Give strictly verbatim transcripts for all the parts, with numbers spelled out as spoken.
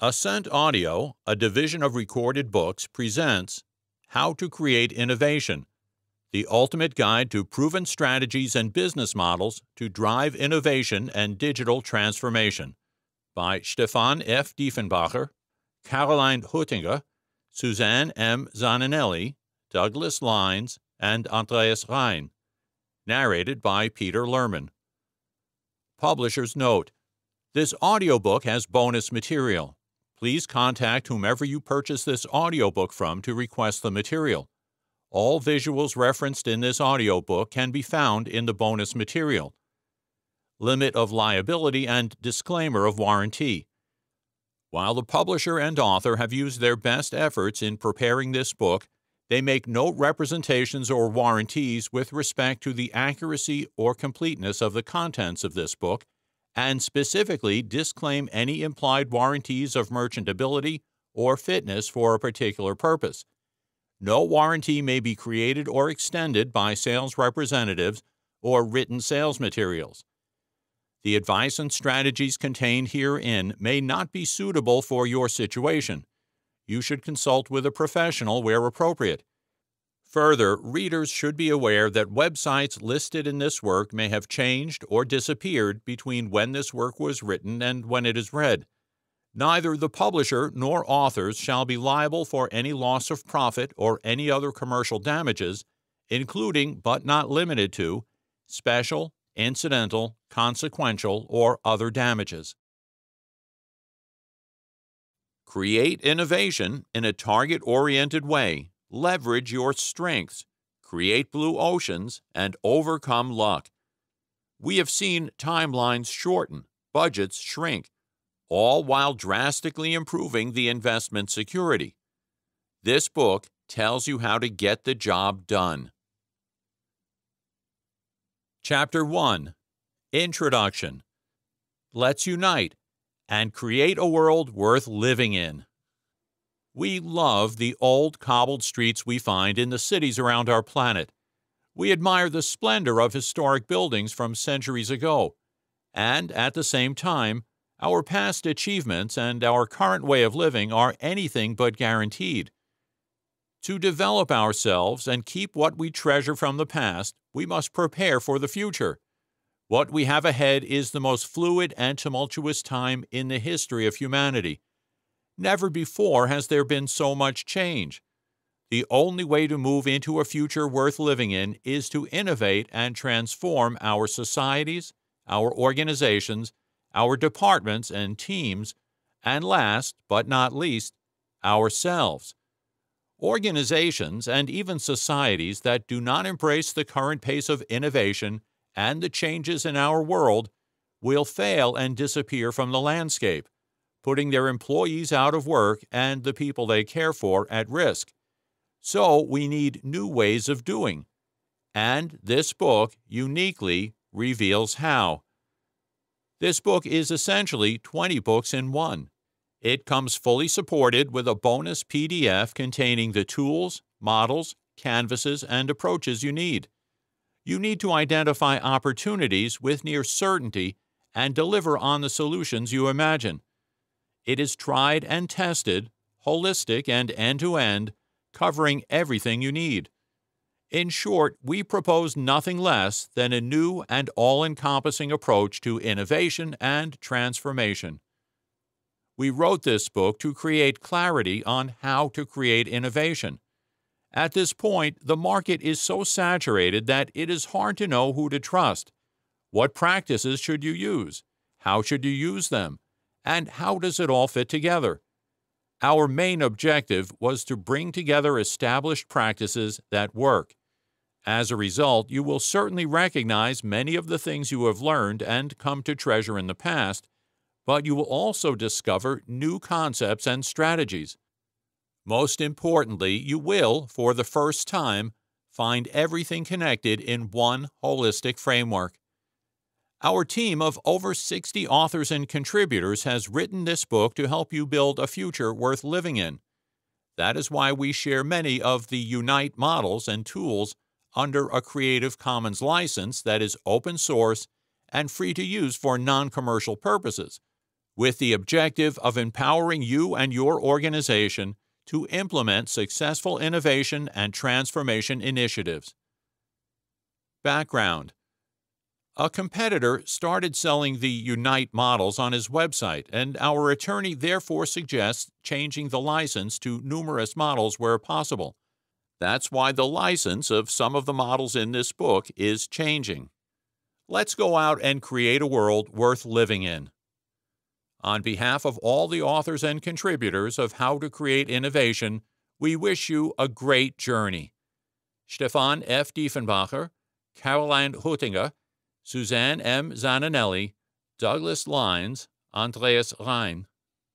Ascent Audio, a division of Recorded Books, presents How to Create Innovation, the ultimate guide to proven strategies and business models to drive innovation and digital transformation, by Stefan F. Dieffenbacher, Caroline Hüttinger, Susanne M. Zaninelli, Douglas Lines, and Andreas Rein. Narrated by Peter Lerman. Publisher's note: this audiobook has bonus material. Please contact whomever you purchase this audiobook from to request the material. All visuals referenced in this audiobook can be found in the bonus material. Limit of liability and disclaimer of warranty. While the publisher and author have used their best efforts in preparing this book, they make no representations or warranties with respect to the accuracy or completeness of the contents of this book, and specifically disclaim any implied warranties of merchantability or fitness for a particular purpose. No warranty may be created or extended by sales representatives or written sales materials. The advice and strategies contained herein may not be suitable for your situation. You should consult with a professional where appropriate. Further, readers should be aware that websites listed in this work may have changed or disappeared between when this work was written and when it is read. Neither the publisher nor authors shall be liable for any loss of profit or any other commercial damages, including but not limited to special, incidental, consequential, or other damages. Create innovation in a target-oriented way. Leverage your strengths, create blue oceans, and overcome luck. We have seen timelines shorten, budgets shrink, all while drastically improving the investment security. This book tells you how to get the job done. Chapter one. Introduction. Let's unite and create a world worth living in. We love the old cobbled streets we find in the cities around our planet. We admire the splendor of historic buildings from centuries ago, and at the same time, our past achievements and our current way of living are anything but guaranteed. To develop ourselves and keep what we treasure from the past, we must prepare for the future. What we have ahead is the most fluid and tumultuous time in the history of humanity. Never before has there been so much change. The only way to move into a future worth living in is to innovate and transform our societies, our organizations, our departments and teams, and last but not least, ourselves. Organizations and even societies that do not embrace the current pace of innovation and the changes in our world will fail and disappear from the landscape, putting their employees out of work and the people they care for at risk. So we need new ways of doing. And this book uniquely reveals how. This book is essentially twenty books in one. It comes fully supported with a bonus P D F containing the tools, models, canvases, and approaches you need. You need to identify opportunities with near certainty and deliver on the solutions you imagine. It is tried and tested, holistic and end-to-end, covering everything you need. In short, we propose nothing less than a new and all-encompassing approach to innovation and transformation. We wrote this book to create clarity on how to create innovation. At this point, the market is so saturated that it is hard to know who to trust. What practices should you use? How should you use them? And how does it all fit together? Our main objective was to bring together established practices that work. As a result, you will certainly recognize many of the things you have learned and come to treasure in the past, but you will also discover new concepts and strategies. Most importantly, you will, for the first time, find everything connected in one holistic framework. Our team of over sixty authors and contributors has written this book to help you build a future worth living in. That is why we share many of the Unite models and tools under a Creative Commons license that is open source and free to use for non-commercial purposes, with the objective of empowering you and your organization to implement successful innovation and transformation initiatives. Background: a competitor started selling the Unite models on his website, and our attorney therefore suggests changing the license to numerous models where possible. That's why the license of some of the models in this book is changing. Let's go out and create a world worth living in. On behalf of all the authors and contributors of How to Create Innovation, we wish you a great journey. Stefan F. Dieffenbacher, Caroline Hüttinger, Susanne M. Zaninelli, Douglas Lines, Andreas Rein.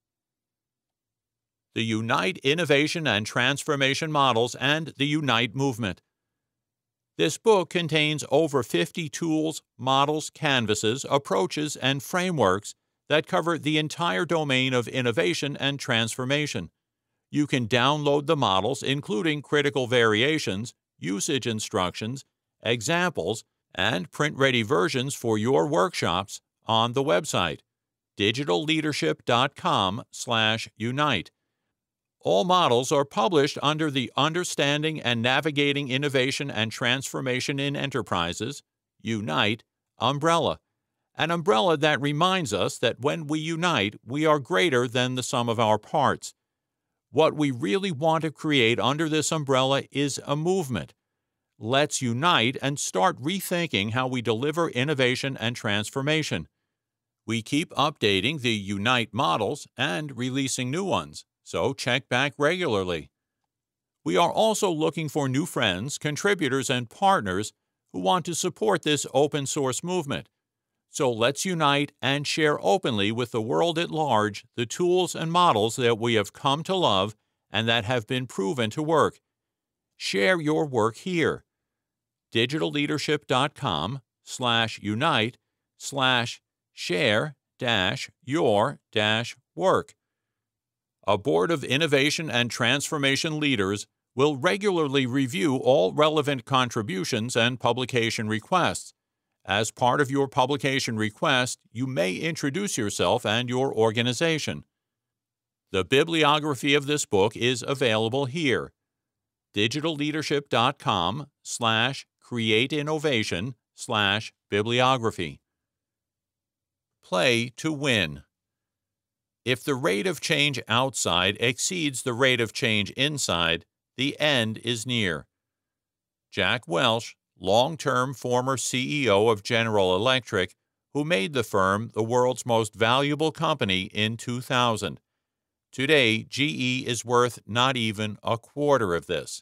The Unite Innovation and Transformation Models and the Unite Movement. This book contains over fifty tools, models, canvases, approaches, and frameworks that cover the entire domain of innovation and transformation. You can download the models, including critical variations, usage instructions, examples, and print-ready versions for your workshops on the website, digital leadership dot com slash unite. All models are published under the Understanding and Navigating Innovation and Transformation in Enterprises, UNITE, umbrella, an umbrella that reminds us that when we unite, we are greater than the sum of our parts. What we really want to create under this umbrella is a movement. Let's unite and start rethinking how we deliver innovation and transformation. We keep updating the Unite models and releasing new ones, so check back regularly. We are also looking for new friends, contributors, and partners who want to support this open-source movement. So let's unite and share openly with the world at large the tools and models that we have come to love and that have been proven to work. Share your work here. digital leadership dot com slash unite slash share dash your dash work. A board of innovation and transformation leaders will regularly review all relevant contributions and publication requests. As part of your publication request, you may introduce yourself and your organization. The bibliography of this book is available here. digital leadership dot com slash create innovation slash bibliography. Play to win. If the rate of change outside exceeds the rate of change inside, the end is near. Jack Welch, long-term former C E O of General Electric, who made the firm the world's most valuable company in two thousand. Today, G E is worth not even a quarter of this.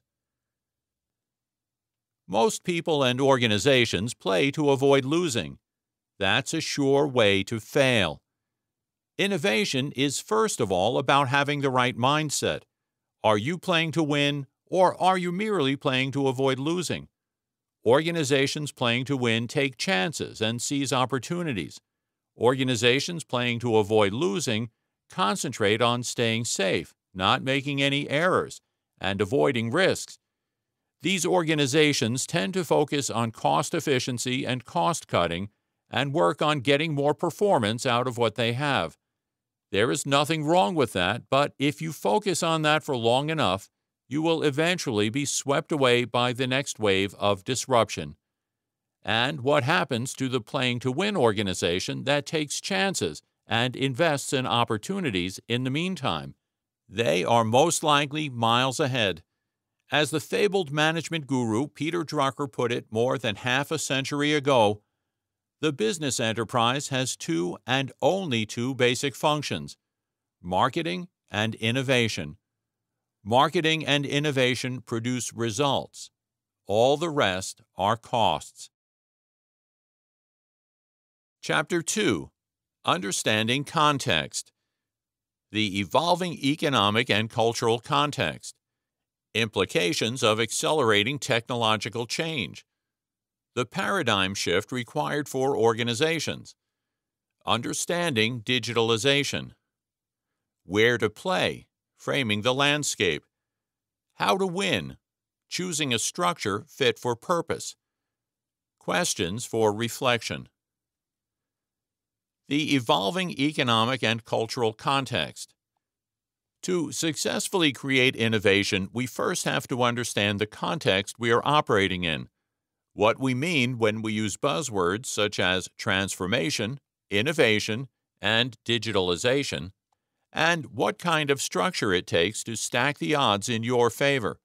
Most people and organizations play to avoid losing. That's a sure way to fail. Innovation is first of all about having the right mindset. Are you playing to win, or are you merely playing to avoid losing? Organizations playing to win take chances and seize opportunities. Organizations playing to avoid losing concentrate on staying safe, not making any errors, and avoiding risks. These organizations tend to focus on cost efficiency and cost cutting and work on getting more performance out of what they have. There is nothing wrong with that, but if you focus on that for long enough, you will eventually be swept away by the next wave of disruption. And what happens to the playing to win organization that takes chances and invests in opportunities in the meantime? They are most likely miles ahead. As the fabled management guru Peter Drucker put it more than half a century ago, the business enterprise has two and only two basic functions: marketing and innovation. Marketing and innovation produce results. All the rest are costs. Chapter two. Understanding Context. The Evolving Economic and Cultural Context. Implications of Accelerating Technological Change. The paradigm shift required for organizations. Understanding digitalization. Where to play, framing the landscape. How to win, choosing a structure fit for purpose. Questions for reflection. The evolving economic and cultural context. To successfully create innovation, we first have to understand the context we are operating in, what we mean when we use buzzwords such as transformation, innovation, and digitalization, and what kind of structure it takes to stack the odds in your favor.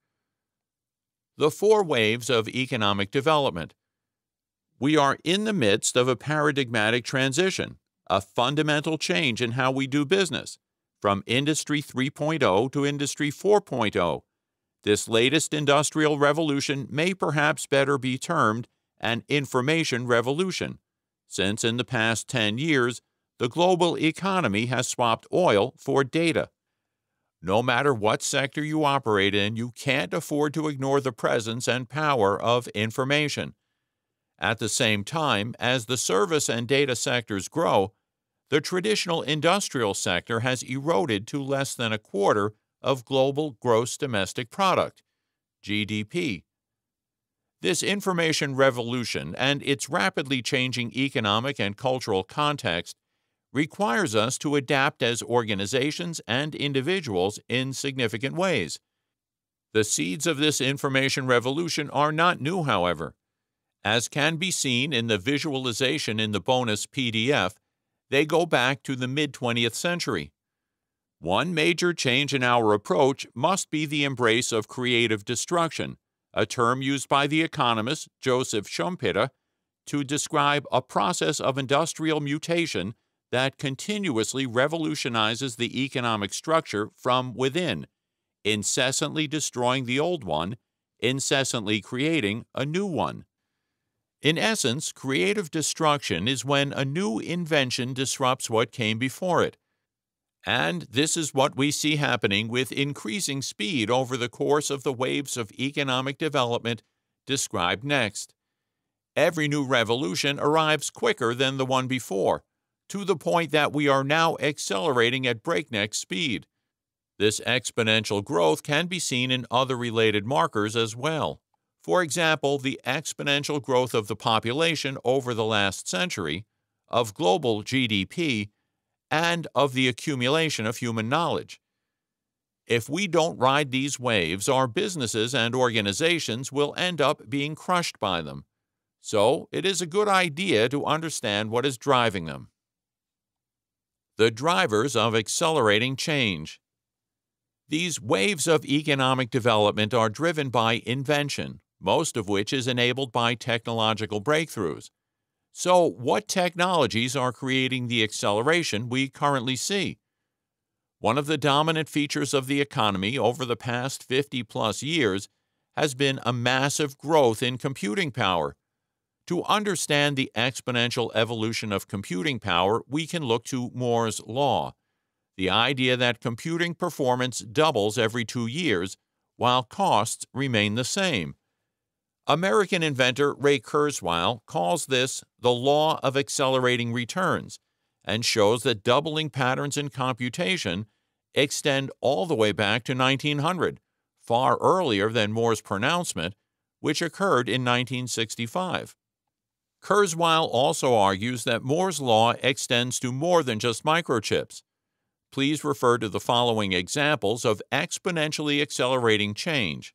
The four waves of economic development. We are in the midst of a paradigmatic transition, a fundamental change in how we do business, from Industry three point oh to Industry four point oh. This latest industrial revolution may perhaps better be termed an information revolution, since in the past ten years, the global economy has swapped oil for data. No matter what sector you operate in, you can't afford to ignore the presence and power of information. At the same time, as the service and data sectors grow, the traditional industrial sector has eroded to less than a quarter of global gross domestic product, G D P. This information revolution and its rapidly changing economic and cultural context requires us to adapt as organizations and individuals in significant ways. The seeds of this information revolution are not new, however. As can be seen in the visualization in the bonus P D F, they go back to the mid-twentieth century. One major change in our approach must be the embrace of creative destruction, a term used by the economist Joseph Schumpeter to describe a process of industrial mutation that continuously revolutionizes the economic structure from within, incessantly destroying the old one, incessantly creating a new one. In essence, creative destruction is when a new invention disrupts what came before it. And this is what we see happening with increasing speed over the course of the waves of economic development described next. Every new revolution arrives quicker than the one before, to the point that we are now accelerating at breakneck speed. This exponential growth can be seen in other related markers as well. For example, the exponential growth of the population over the last century, of global G D P, and of the accumulation of human knowledge. If we don't ride these waves, our businesses and organizations will end up being crushed by them. So, it is a good idea to understand what is driving them. The drivers of accelerating change. These waves of economic development are driven by invention, most of which is enabled by technological breakthroughs. So, what technologies are creating the acceleration we currently see? One of the dominant features of the economy over the past fifty plus years has been a massive growth in computing power. To understand the exponential evolution of computing power, we can look to Moore's law, the idea that computing performance doubles every two years while costs remain the same. American inventor Ray Kurzweil calls this the law of accelerating returns and shows that doubling patterns in computation extend all the way back to nineteen hundred, far earlier than Moore's pronouncement, which occurred in nineteen sixty-five. Kurzweil also argues that Moore's law extends to more than just microchips. Please refer to the following examples of exponentially accelerating change.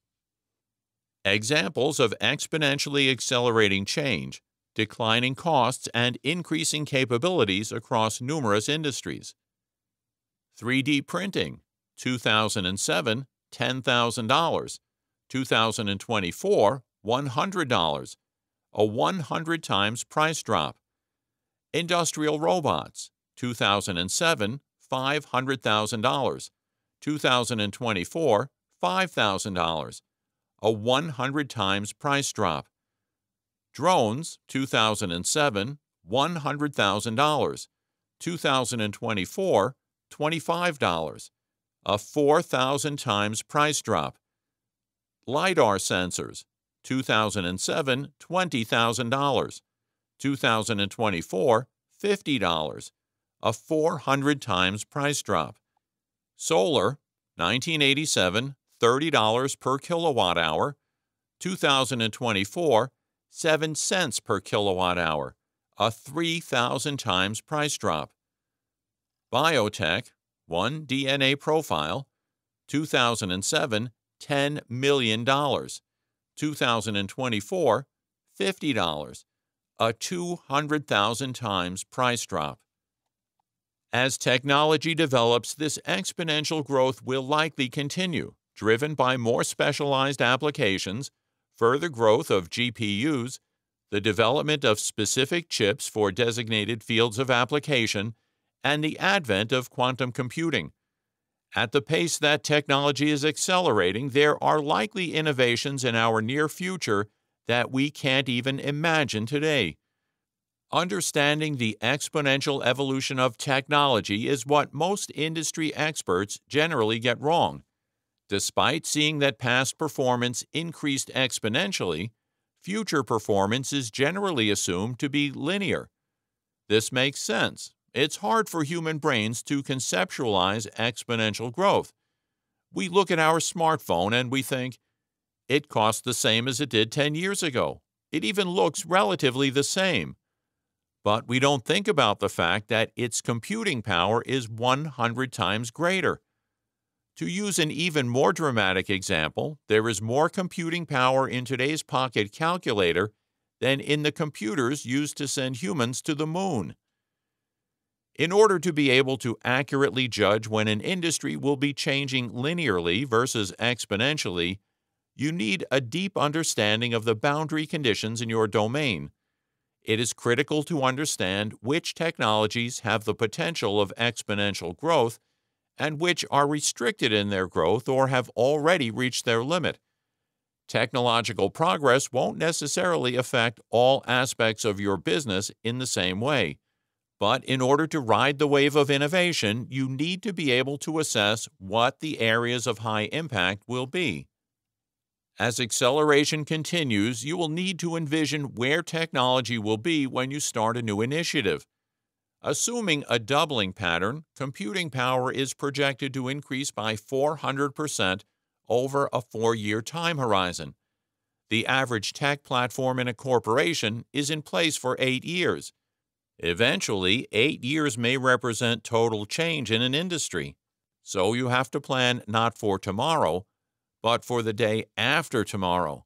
Examples of exponentially accelerating change, declining costs, and increasing capabilities across numerous industries. three D printing, two thousand seven, ten thousand dollars, two thousand twenty-four, one hundred dollars, a one hundred times price drop. Industrial robots, two thousand seven, five hundred thousand dollars, two thousand twenty-four, five thousand dollars, a one hundred times price drop. Drones, two thousand seven, one hundred thousand dollars, two thousand twenty-four, twenty-five dollars, a four thousand times price drop. LiDAR sensors, two thousand seven, twenty thousand dollars, two thousand twenty-four, fifty dollars, a four hundred times price drop. Solar, nineteen eighty-seven, thirty dollars per kilowatt hour, two thousand twenty-four, seven cents per kilowatt hour, a three thousand times price drop. Biotech, one D N A profile, two thousand seven, ten million dollars. two thousand twenty-four, fifty dollars, a two hundred thousand times price drop. As technology develops, this exponential growth will likely continue, driven by more specialized applications, further growth of G P Us, the development of specific chips for designated fields of application, and the advent of quantum computing. At the pace that technology is accelerating, there are likely innovations in our near future that we can't even imagine today. Understanding the exponential evolution of technology is what most industry experts generally get wrong. Despite seeing that past performance increased exponentially, future performance is generally assumed to be linear. This makes sense. It's hard for human brains to conceptualize exponential growth. We look at our smartphone and we think, it costs the same as it did ten years ago. It even looks relatively the same. But we don't think about the fact that its computing power is one hundred times greater. To use an even more dramatic example, there is more computing power in today's pocket calculator than in the computers used to send humans to the moon. In order to be able to accurately judge when an industry will be changing linearly versus exponentially, you need a deep understanding of the boundary conditions in your domain. It is critical to understand which technologies have the potential of exponential growth and which are restricted in their growth or have already reached their limit. Technological progress won't necessarily affect all aspects of your business in the same way. But in order to ride the wave of innovation, you need to be able to assess what the areas of high impact will be. As acceleration continues, you will need to envision where technology will be when you start a new initiative. Assuming a doubling pattern, computing power is projected to increase by four hundred percent over a four-year time horizon. The average tech platform in a corporation is in place for eight years. Eventually, eight years may represent total change in an industry. So you have to plan not for tomorrow, but for the day after tomorrow.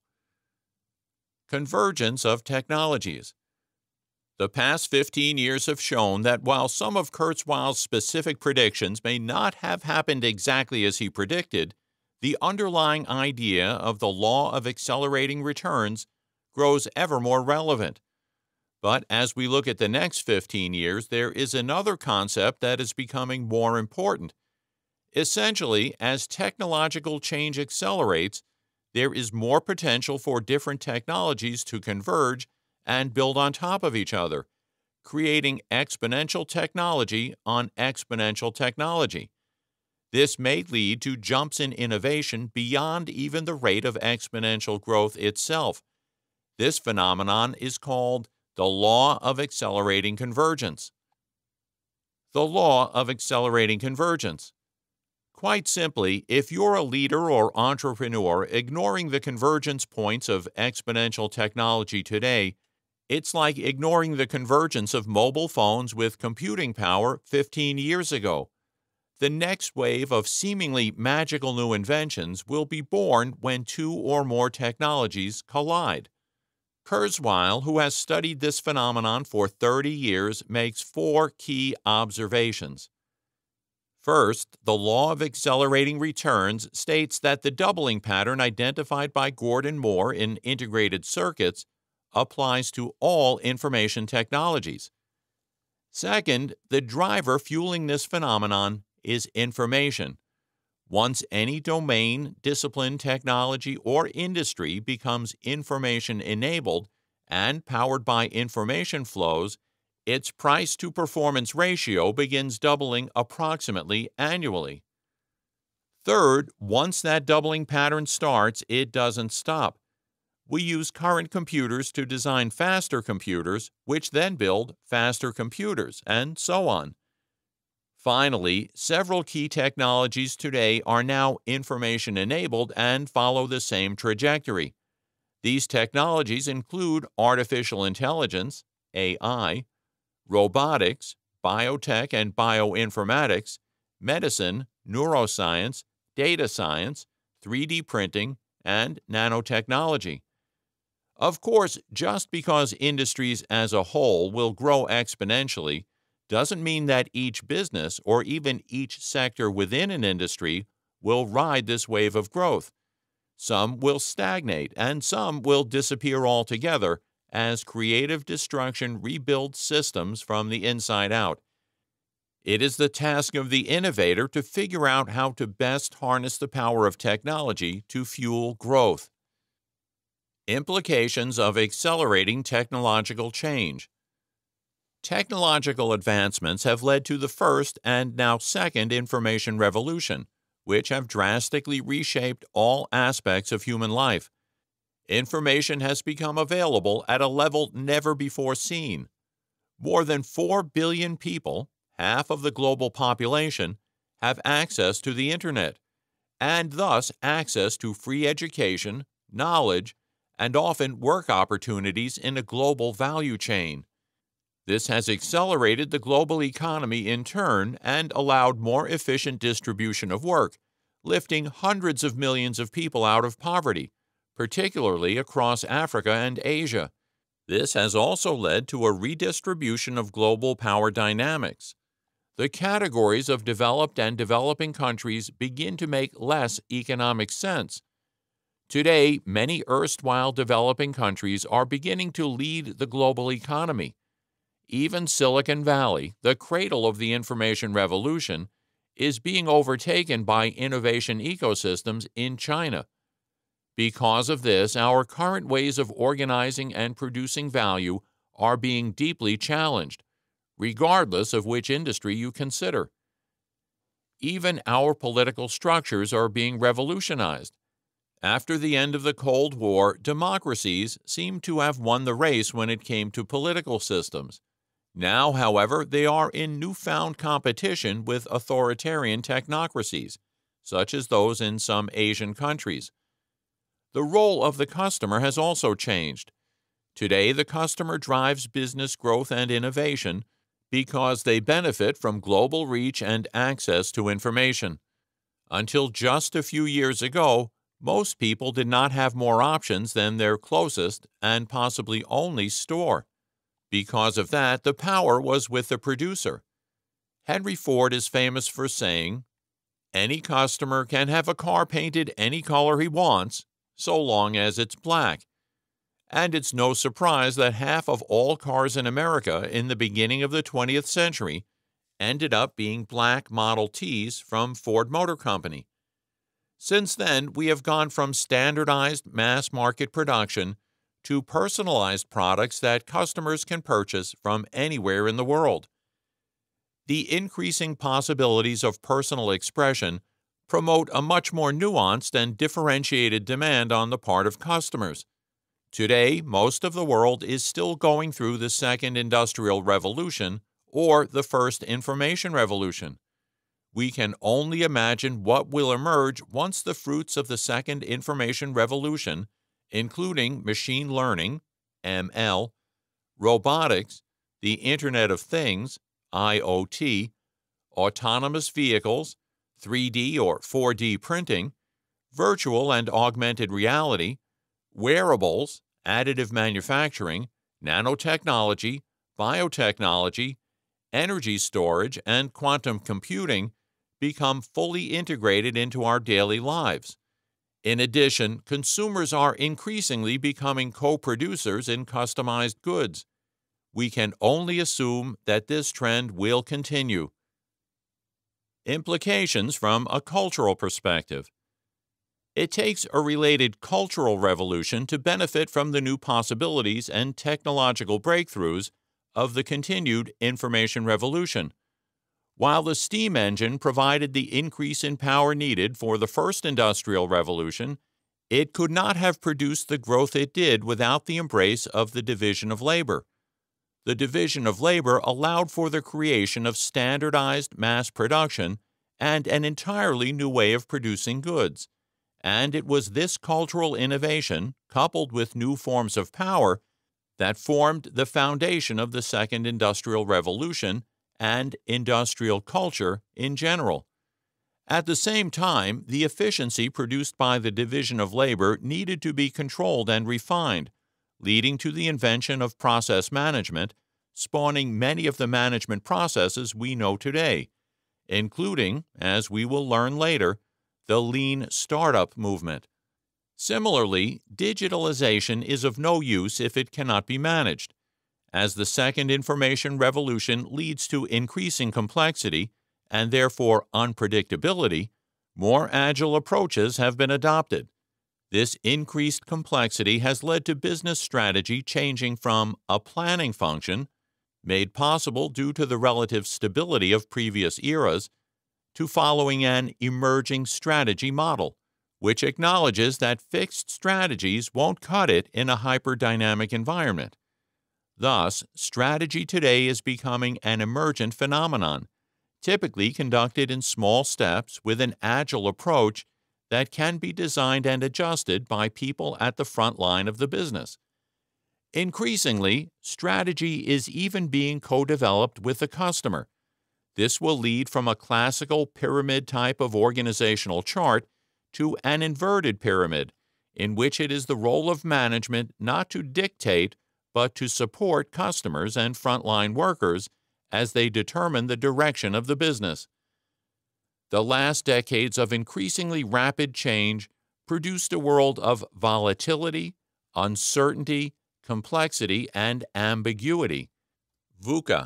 Convergence of technologies. The past fifteen years have shown that while some of Kurzweil's specific predictions may not have happened exactly as he predicted, the underlying idea of the law of accelerating returns grows ever more relevant. But as we look at the next fifteen years, there is another concept that is becoming more important. Essentially, as technological change accelerates, there is more potential for different technologies to converge and build on top of each other, creating exponential technology on exponential technology. This may lead to jumps in innovation beyond even the rate of exponential growth itself. This phenomenon is called the law of accelerating convergence. The law of accelerating convergence. Quite simply, if you're a leader or entrepreneur ignoring the convergence points of exponential technology today, it's like ignoring the convergence of mobile phones with computing power fifteen years ago. The next wave of seemingly magical new inventions will be born when two or more technologies collide. Kurzweil, who has studied this phenomenon for thirty years, makes four key observations. First, the law of accelerating returns states that the doubling pattern identified by Gordon Moore in integrated circuits applies to all information technologies. Second, the driver fueling this phenomenon is information. Once any domain, discipline, technology, or industry becomes information-enabled and powered by information flows, its price-to-performance ratio begins doubling approximately annually. Third, once that doubling pattern starts, it doesn't stop. We use current computers to design faster computers, which then build faster computers, and so on. Finally, several key technologies today are now information-enabled and follow the same trajectory. These technologies include artificial intelligence, A I, robotics, biotech and bioinformatics, medicine, neuroscience, data science, three D printing, and nanotechnology. Of course, just because industries as a whole will grow exponentially doesn't mean that each business or even each sector within an industry will ride this wave of growth. Some will stagnate and some will disappear altogether as creative destruction rebuilds systems from the inside out. It is the task of the innovator to figure out how to best harness the power of technology to fuel growth. Implications of accelerating technological change. Technological advancements have led to the first and now second information revolution, which have drastically reshaped all aspects of human life. Information has become available at a level never before seen. More than four billion people, half of the global population, have access to the Internet, and thus access to free education, knowledge, and often work opportunities in a global value chain. This has accelerated the global economy in turn and allowed more efficient distribution of work, lifting hundreds of millions of people out of poverty, particularly across Africa and Asia. This has also led to a redistribution of global power dynamics. The categories of developed and developing countries begin to make less economic sense. Today, many erstwhile developing countries are beginning to lead the global economy. Even Silicon Valley, the cradle of the information revolution, is being overtaken by innovation ecosystems in China. Because of this, our current ways of organizing and producing value are being deeply challenged, regardless of which industry you consider. Even our political structures are being revolutionized. After the end of the Cold War, democracies seemed to have won the race when it came to political systems. Now, however, they are in newfound competition with authoritarian technocracies, such as those in some Asian countries. The role of the customer has also changed. Today, the customer drives business growth and innovation because they benefit from global reach and access to information. Until just a few years ago, most people did not have more options than their closest and possibly only store. Because of that, the power was with the producer. Henry Ford is famous for saying, "Any customer can have a car painted any color he wants, so long as it's black." And it's no surprise that half of all cars in America in the beginning of the twentieth century ended up being black Model Ts from Ford Motor Company. Since then, we have gone from standardized mass-market production to personalized products that customers can purchase from anywhere in the world. The increasing possibilities of personal expression promote a much more nuanced and differentiated demand on the part of customers. Today, most of the world is still going through the second industrial revolution or the first information revolution. We can only imagine what will emerge once the fruits of the second information revolution, including machine learning, M L, robotics, the Internet of Things, I O T, autonomous vehicles, three D or four D printing, virtual and augmented reality, wearables, additive manufacturing, nanotechnology, biotechnology, energy storage, and quantum computing become fully integrated into our daily lives. In addition, consumers are increasingly becoming co-producers in customized goods. We can only assume that this trend will continue. Implications from a cultural perspective. It takes a related cultural revolution to benefit from the new possibilities and technological breakthroughs of the continued information revolution. While the steam engine provided the increase in power needed for the first industrial revolution, it could not have produced the growth it did without the embrace of the division of labor. The division of labor allowed for the creation of standardized mass production and an entirely new way of producing goods, and it was this cultural innovation, coupled with new forms of power, that formed the foundation of the Second Industrial Revolution and industrial culture in general. At the same time, the efficiency produced by the division of labor needed to be controlled and refined, leading to the invention of process management, spawning many of the management processes we know today, including, as we will learn later, the lean startup movement. Similarly, digitalization is of no use if it cannot be managed. As the second information revolution leads to increasing complexity and therefore unpredictability, more agile approaches have been adopted. This increased complexity has led to business strategy changing from a planning function, made possible due to the relative stability of previous eras, to following an emerging strategy model, which acknowledges that fixed strategies won't cut it in a hyper-dynamic environment. Thus, strategy today is becoming an emergent phenomenon, typically conducted in small steps with an agile approach that can be designed and adjusted by people at the front line of the business. Increasingly, strategy is even being co-developed with the customer. This will lead from a classical pyramid type of organizational chart to an inverted pyramid, in which it is the role of management not to dictate but to support customers and frontline workers as they determine the direction of the business. The last decades of increasingly rapid change produced a world of volatility, uncertainty, complexity, and ambiguity. VUCA.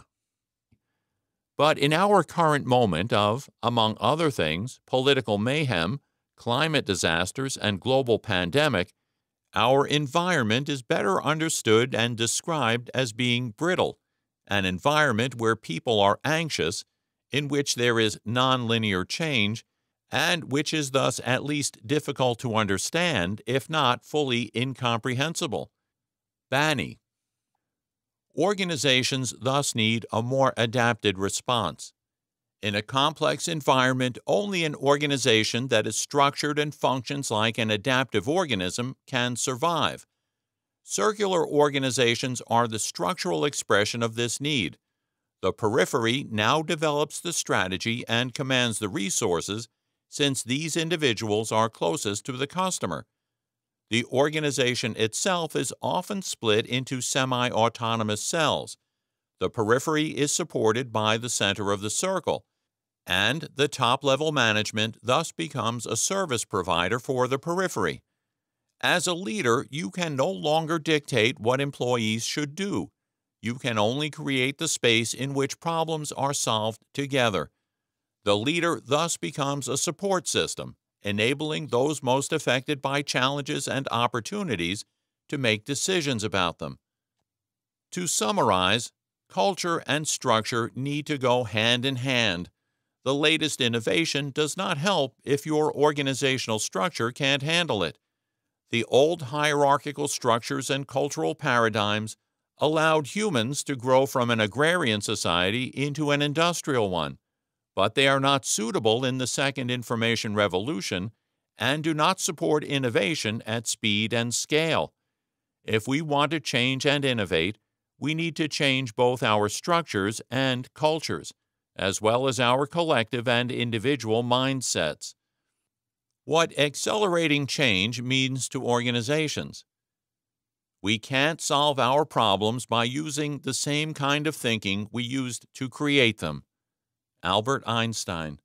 But in our current moment of, among other things, political mayhem, climate disasters, and global pandemic, our environment is better understood and described as being brittle, an environment where people are anxious, in which there is nonlinear change, and which is thus at least difficult to understand, if not fully incomprehensible. Bani. Organizations thus need a more adapted response. In a complex environment, only an organization that is structured and functions like an adaptive organism can survive. Circular organizations are the structural expression of this need. The periphery now develops the strategy and commands the resources, since these individuals are closest to the customer. The organization itself is often split into semi-autonomous cells. The periphery is supported by the center of the circle, and the top-level management thus becomes a service provider for the periphery. As a leader, you can no longer dictate what employees should do. You can only create the space in which problems are solved together. The leader thus becomes a support system, enabling those most affected by challenges and opportunities to make decisions about them. To summarize, culture and structure need to go hand in hand. The latest innovation does not help if your organizational structure can't handle it. The old hierarchical structures and cultural paradigms allowed humans to grow from an agrarian society into an industrial one, but they are not suitable in the second information revolution and do not support innovation at speed and scale. If we want to change and innovate, we need to change both our structures and cultures, as well as our collective and individual mindsets. What accelerating change means to organizations. We can't solve our problems by using the same kind of thinking we used to create them. Albert Einstein.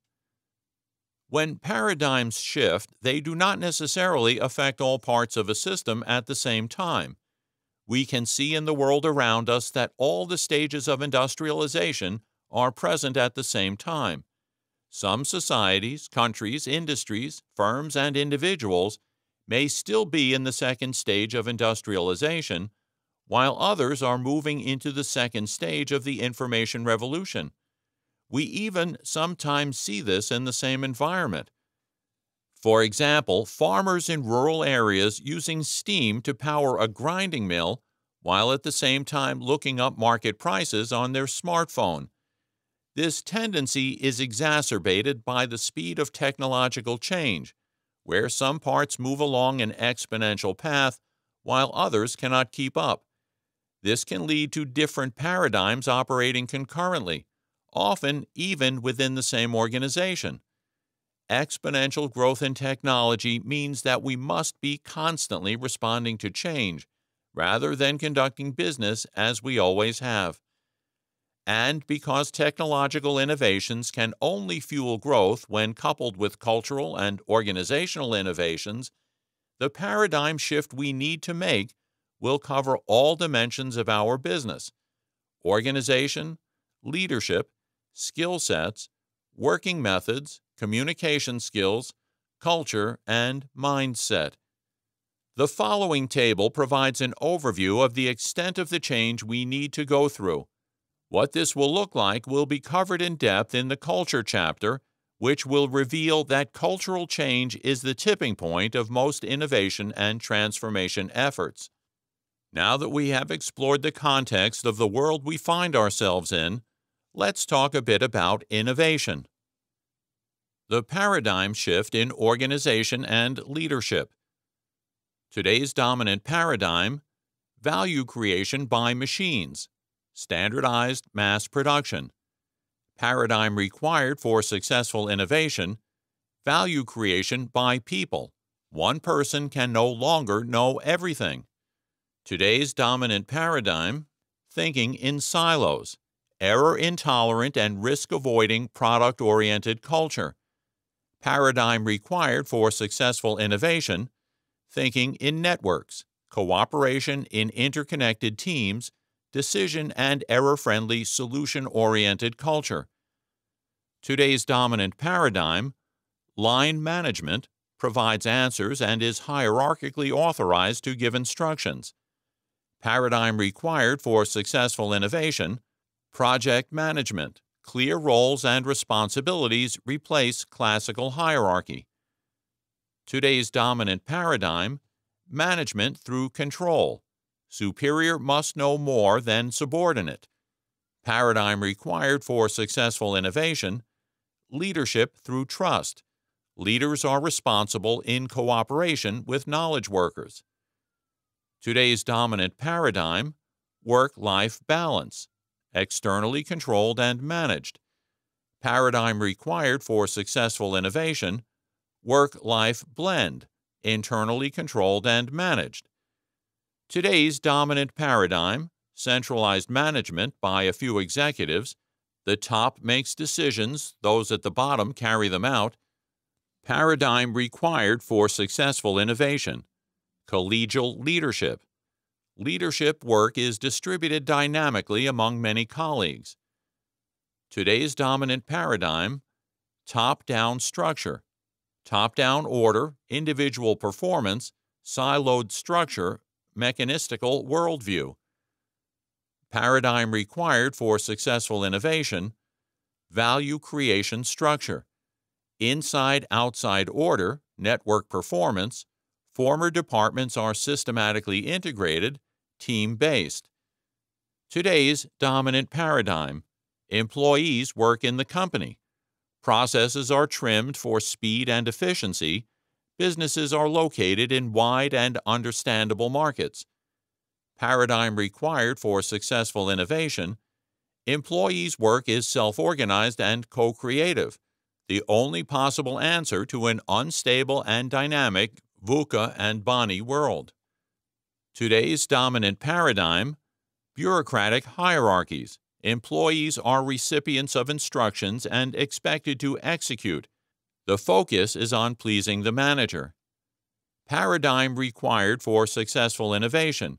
When paradigms shift, they do not necessarily affect all parts of a system at the same time. We can see in the world around us that all the stages of industrialization are present at the same time. Some societies, countries, industries, firms, and individuals may still be in the second stage of industrialization, while others are moving into the second stage of the information revolution. We even sometimes see this in the same environment. For example, farmers in rural areas using steam to power a grinding mill, while at the same time looking up market prices on their smartphone. This tendency is exacerbated by the speed of technological change, where some parts move along an exponential path while others cannot keep up. This can lead to different paradigms operating concurrently, often even within the same organization. Exponential growth in technology means that we must be constantly responding to change, rather than conducting business as we always have. And because technological innovations can only fuel growth when coupled with cultural and organizational innovations, the paradigm shift we need to make will cover all dimensions of our business: organization, leadership, skill sets, working methods, communication skills, culture, and mindset. The following table provides an overview of the extent of the change we need to go through. What this will look like will be covered in depth in the Culture chapter, which will reveal that cultural change is the tipping point of most innovation and transformation efforts. Now that we have explored the context of the world we find ourselves in, let's talk a bit about innovation. The paradigm shift in organization and leadership. Today's dominant paradigm: value creation by machines, standardized mass production. Paradigm required for successful innovation: value creation by people. One person can no longer know everything. Today's dominant paradigm: thinking in silos, error-intolerant and risk-avoiding product-oriented culture. Paradigm required for successful innovation: thinking in networks, cooperation in interconnected teams, decision and error-friendly solution-oriented culture. Today's dominant paradigm: line management, provides answers and is hierarchically authorized to give instructions. Paradigm required for successful innovation: project management, clear roles and responsibilities replace classical hierarchy. Today's dominant paradigm: management through control. Superior must know more than subordinate. Paradigm required for successful innovation: leadership through trust. Leaders are responsible in cooperation with knowledge workers. Today's dominant paradigm: work-life balance, externally controlled and managed. Paradigm required for successful innovation: work-life blend, internally controlled and managed. Today's dominant paradigm: centralized management by a few executives. The top makes decisions, those at the bottom carry them out. Paradigm required for successful innovation: collegial leadership. Leadership work is distributed dynamically among many colleagues. Today's dominant paradigm: top-down structure. Top-down order, individual performance, siloed structure, mechanistical worldview. Paradigm required for successful innovation: value creation structure. Inside-outside order, network performance. Former departments are systematically integrated, team-based. Today's dominant paradigm: employees work in the company. Processes are trimmed for speed and efficiency. Businesses are located in wide and understandable markets. Paradigm required for successful innovation: employees' work is self-organized and co-creative, the only possible answer to an unstable and dynamic VUCA and Bani world. Today's dominant paradigm: bureaucratic hierarchies. Employees are recipients of instructions and expected to execute. The focus is on pleasing the manager. Paradigm required for successful innovation: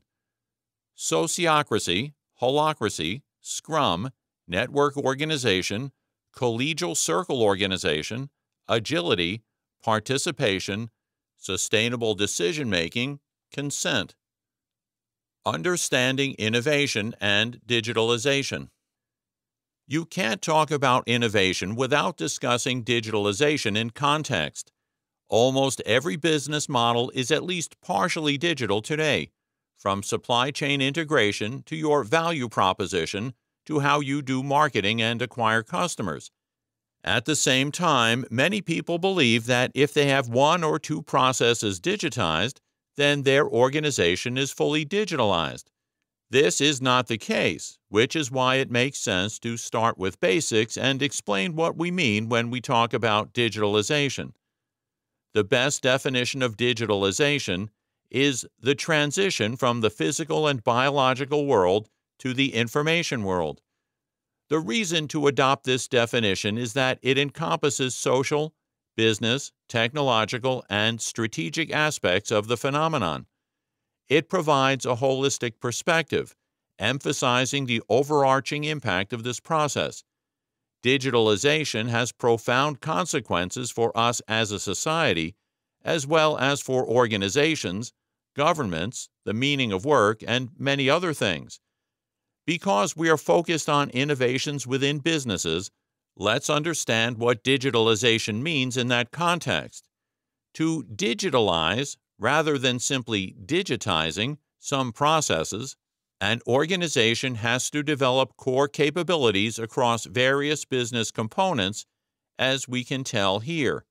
sociocracy, holacracy, scrum, network organization, collegial circle organization, agility, participation, sustainable decision-making, consent. Understanding innovation and digitalization. You can't talk about innovation without discussing digitalization in context. Almost every business model is at least partially digital today, from supply chain integration to your value proposition to how you do marketing and acquire customers. At the same time, many people believe that if they have one or two processes digitized, then their organization is fully digitalized. This is not the case, which is why it makes sense to start with basics and explain what we mean when we talk about digitalization. The best definition of digitalization is the transition from the physical and biological world to the information world. The reason to adopt this definition is that it encompasses social, business, technological, and strategic aspects of the phenomenon. It provides a holistic perspective, emphasizing the overarching impact of this process. Digitalization has profound consequences for us as a society, as well as for organizations, governments, the meaning of work, and many other things. Because we are focused on innovations within businesses, let's understand what digitalization means in that context. To digitalize, rather than simply digitizing, some processes, an organization has to develop core capabilities across various business components, as we can tell here.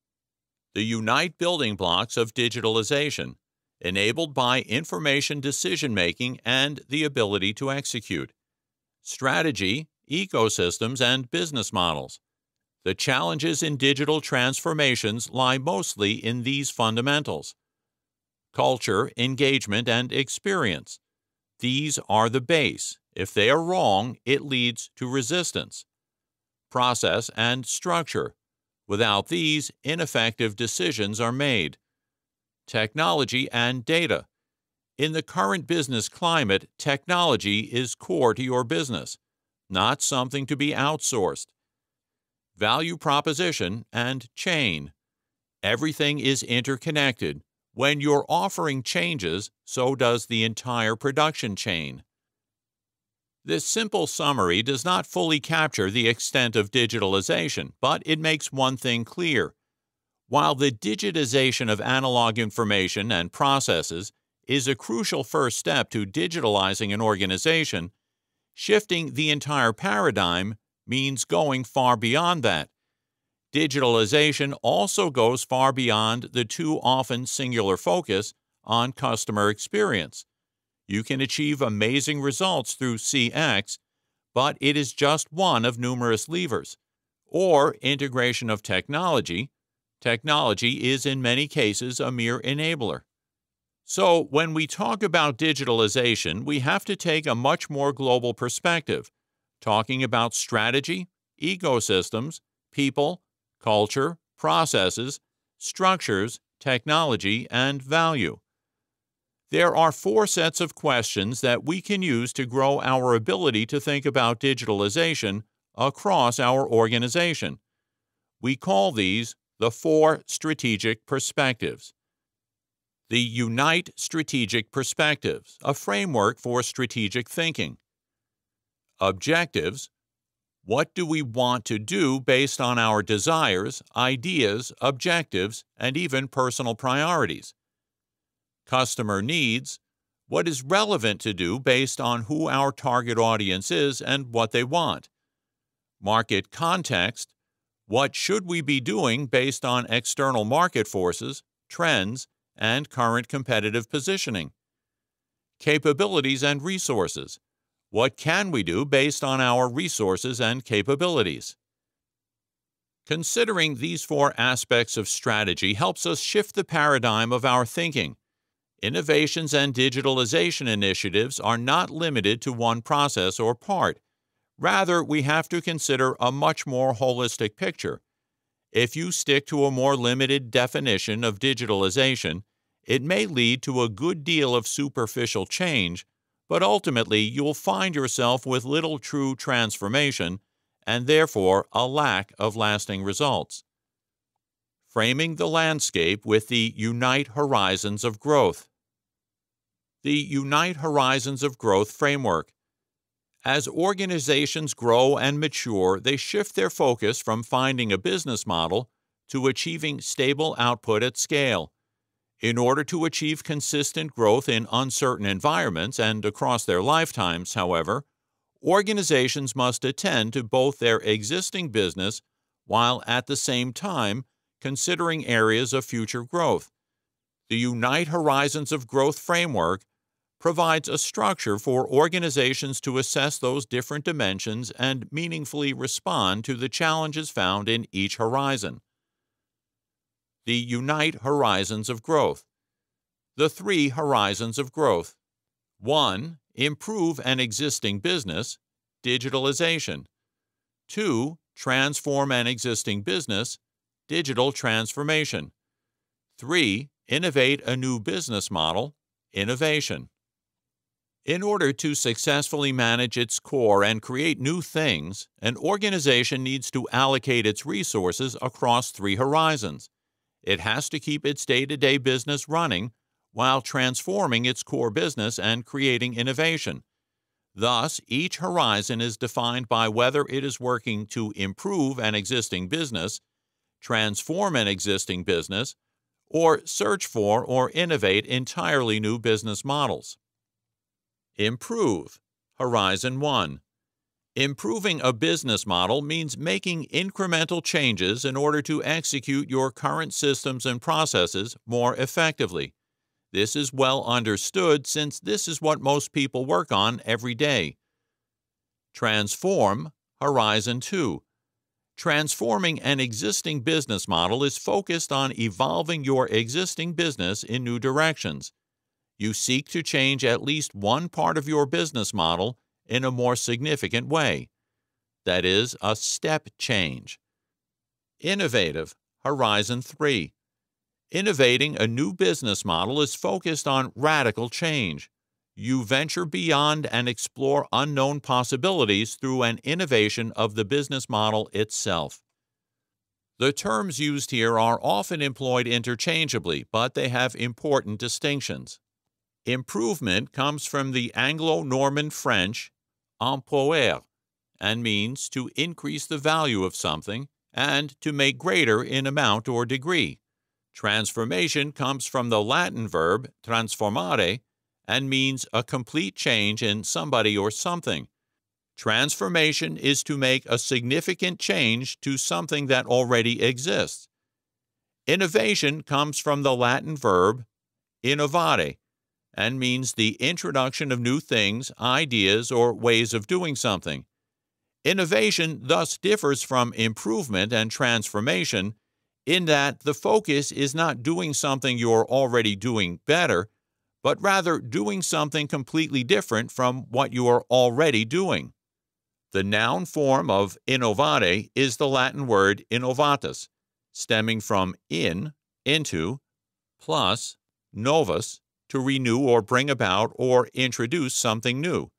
The unite building blocks of digitalization, enabled by information decision-making and the ability to execute. Strategy, ecosystems, and business models. The challenges in digital transformations lie mostly in these fundamentals. Culture, engagement, and experience. These are the base. If they are wrong, it leads to resistance. Process and structure. Without these, ineffective decisions are made. Technology and data. In the current business climate, technology is core to your business, not something to be outsourced. Value proposition and chain. Everything is interconnected. When your offering changes, so does the entire production chain. This simple summary does not fully capture the extent of digitalization, but it makes one thing clear. While the digitization of analog information and processes is a crucial first step to digitalizing an organization, shifting the entire paradigm means going far beyond that. Digitalization also goes far beyond the too often singular focus on customer experience. You can achieve amazing results through C X, but it is just one of numerous levers. Or integration of technology. Technology is in many cases a mere enabler. So when we talk about digitalization, we have to take a much more global perspective, talking about strategy, ecosystems, people, culture, processes, structures, technology, and value. There are four sets of questions that we can use to grow our ability to think about digitalization across our organization. We call these the four strategic perspectives. The Unite Strategic Perspectives, a framework for strategic thinking. Objectives. What do we want to do based on our desires, ideas, objectives, and even personal priorities? Customer needs. What is relevant to do based on who our target audience is and what they want? Market context. What should we be doing based on external market forces, trends, and current competitive positioning? Capabilities and resources. What can we do based on our resources and capabilities? Considering these four aspects of strategy helps us shift the paradigm of our thinking. Innovations and digitalization initiatives are not limited to one process or part. Rather, we have to consider a much more holistic picture. If you stick to a more limited definition of digitalization, it may lead to a good deal of superficial change, but ultimately you'll find yourself with little true transformation and therefore a lack of lasting results. Framing the landscape with the Unite Horizons of Growth. The Unite Horizons of Growth framework. As organizations grow and mature, they shift their focus from finding a business model to achieving stable output at scale. In order to achieve consistent growth in uncertain environments and across their lifetimes, however, organizations must attend to both their existing business while at the same time considering areas of future growth. The Unite Horizons of Growth framework provides a structure for organizations to assess those different dimensions and meaningfully respond to the challenges found in each horizon. The Unite Horizons of Growth. The three horizons of growth. one. Improve an existing business, digitalization. two. Transform an existing business, digital transformation. three. Innovate a new business model, innovation. In order to successfully manage its core and create new things, an organization needs to allocate its resources across three horizons. It has to keep its day-to-day business running while transforming its core business and creating innovation. Thus, each horizon is defined by whether it is working to improve an existing business, transform an existing business, or search for or innovate entirely new business models. Improve. Horizon one. Improving a business model means making incremental changes in order to execute your current systems and processes more effectively. This is well understood since this is what most people work on every day. Transform. Horizon two. Transforming an existing business model is focused on evolving your existing business in new directions. You seek to change at least one part of your business model in a more significant way. That is, a step change. Innovative. Horizon three. Innovating a new business model is focused on radical change. You venture beyond and explore unknown possibilities through an innovation of the business model itself. The terms used here are often employed interchangeably, but they have important distinctions. Improvement comes from the Anglo-Norman French empoer and means to increase the value of something and to make greater in amount or degree. Transformation comes from the Latin verb transformare and means a complete change in somebody or something. Transformation is to make a significant change to something that already exists. Innovation comes from the Latin verb innovare and means the introduction of new things, ideas, or ways of doing something. Innovation thus differs from improvement and transformation in that the focus is not doing something you're already doing better, but rather doing something completely different from what you are already doing. The noun form of innovare is the Latin word innovatus, stemming from in, into, plus novus, to renew or bring about or introduce something new.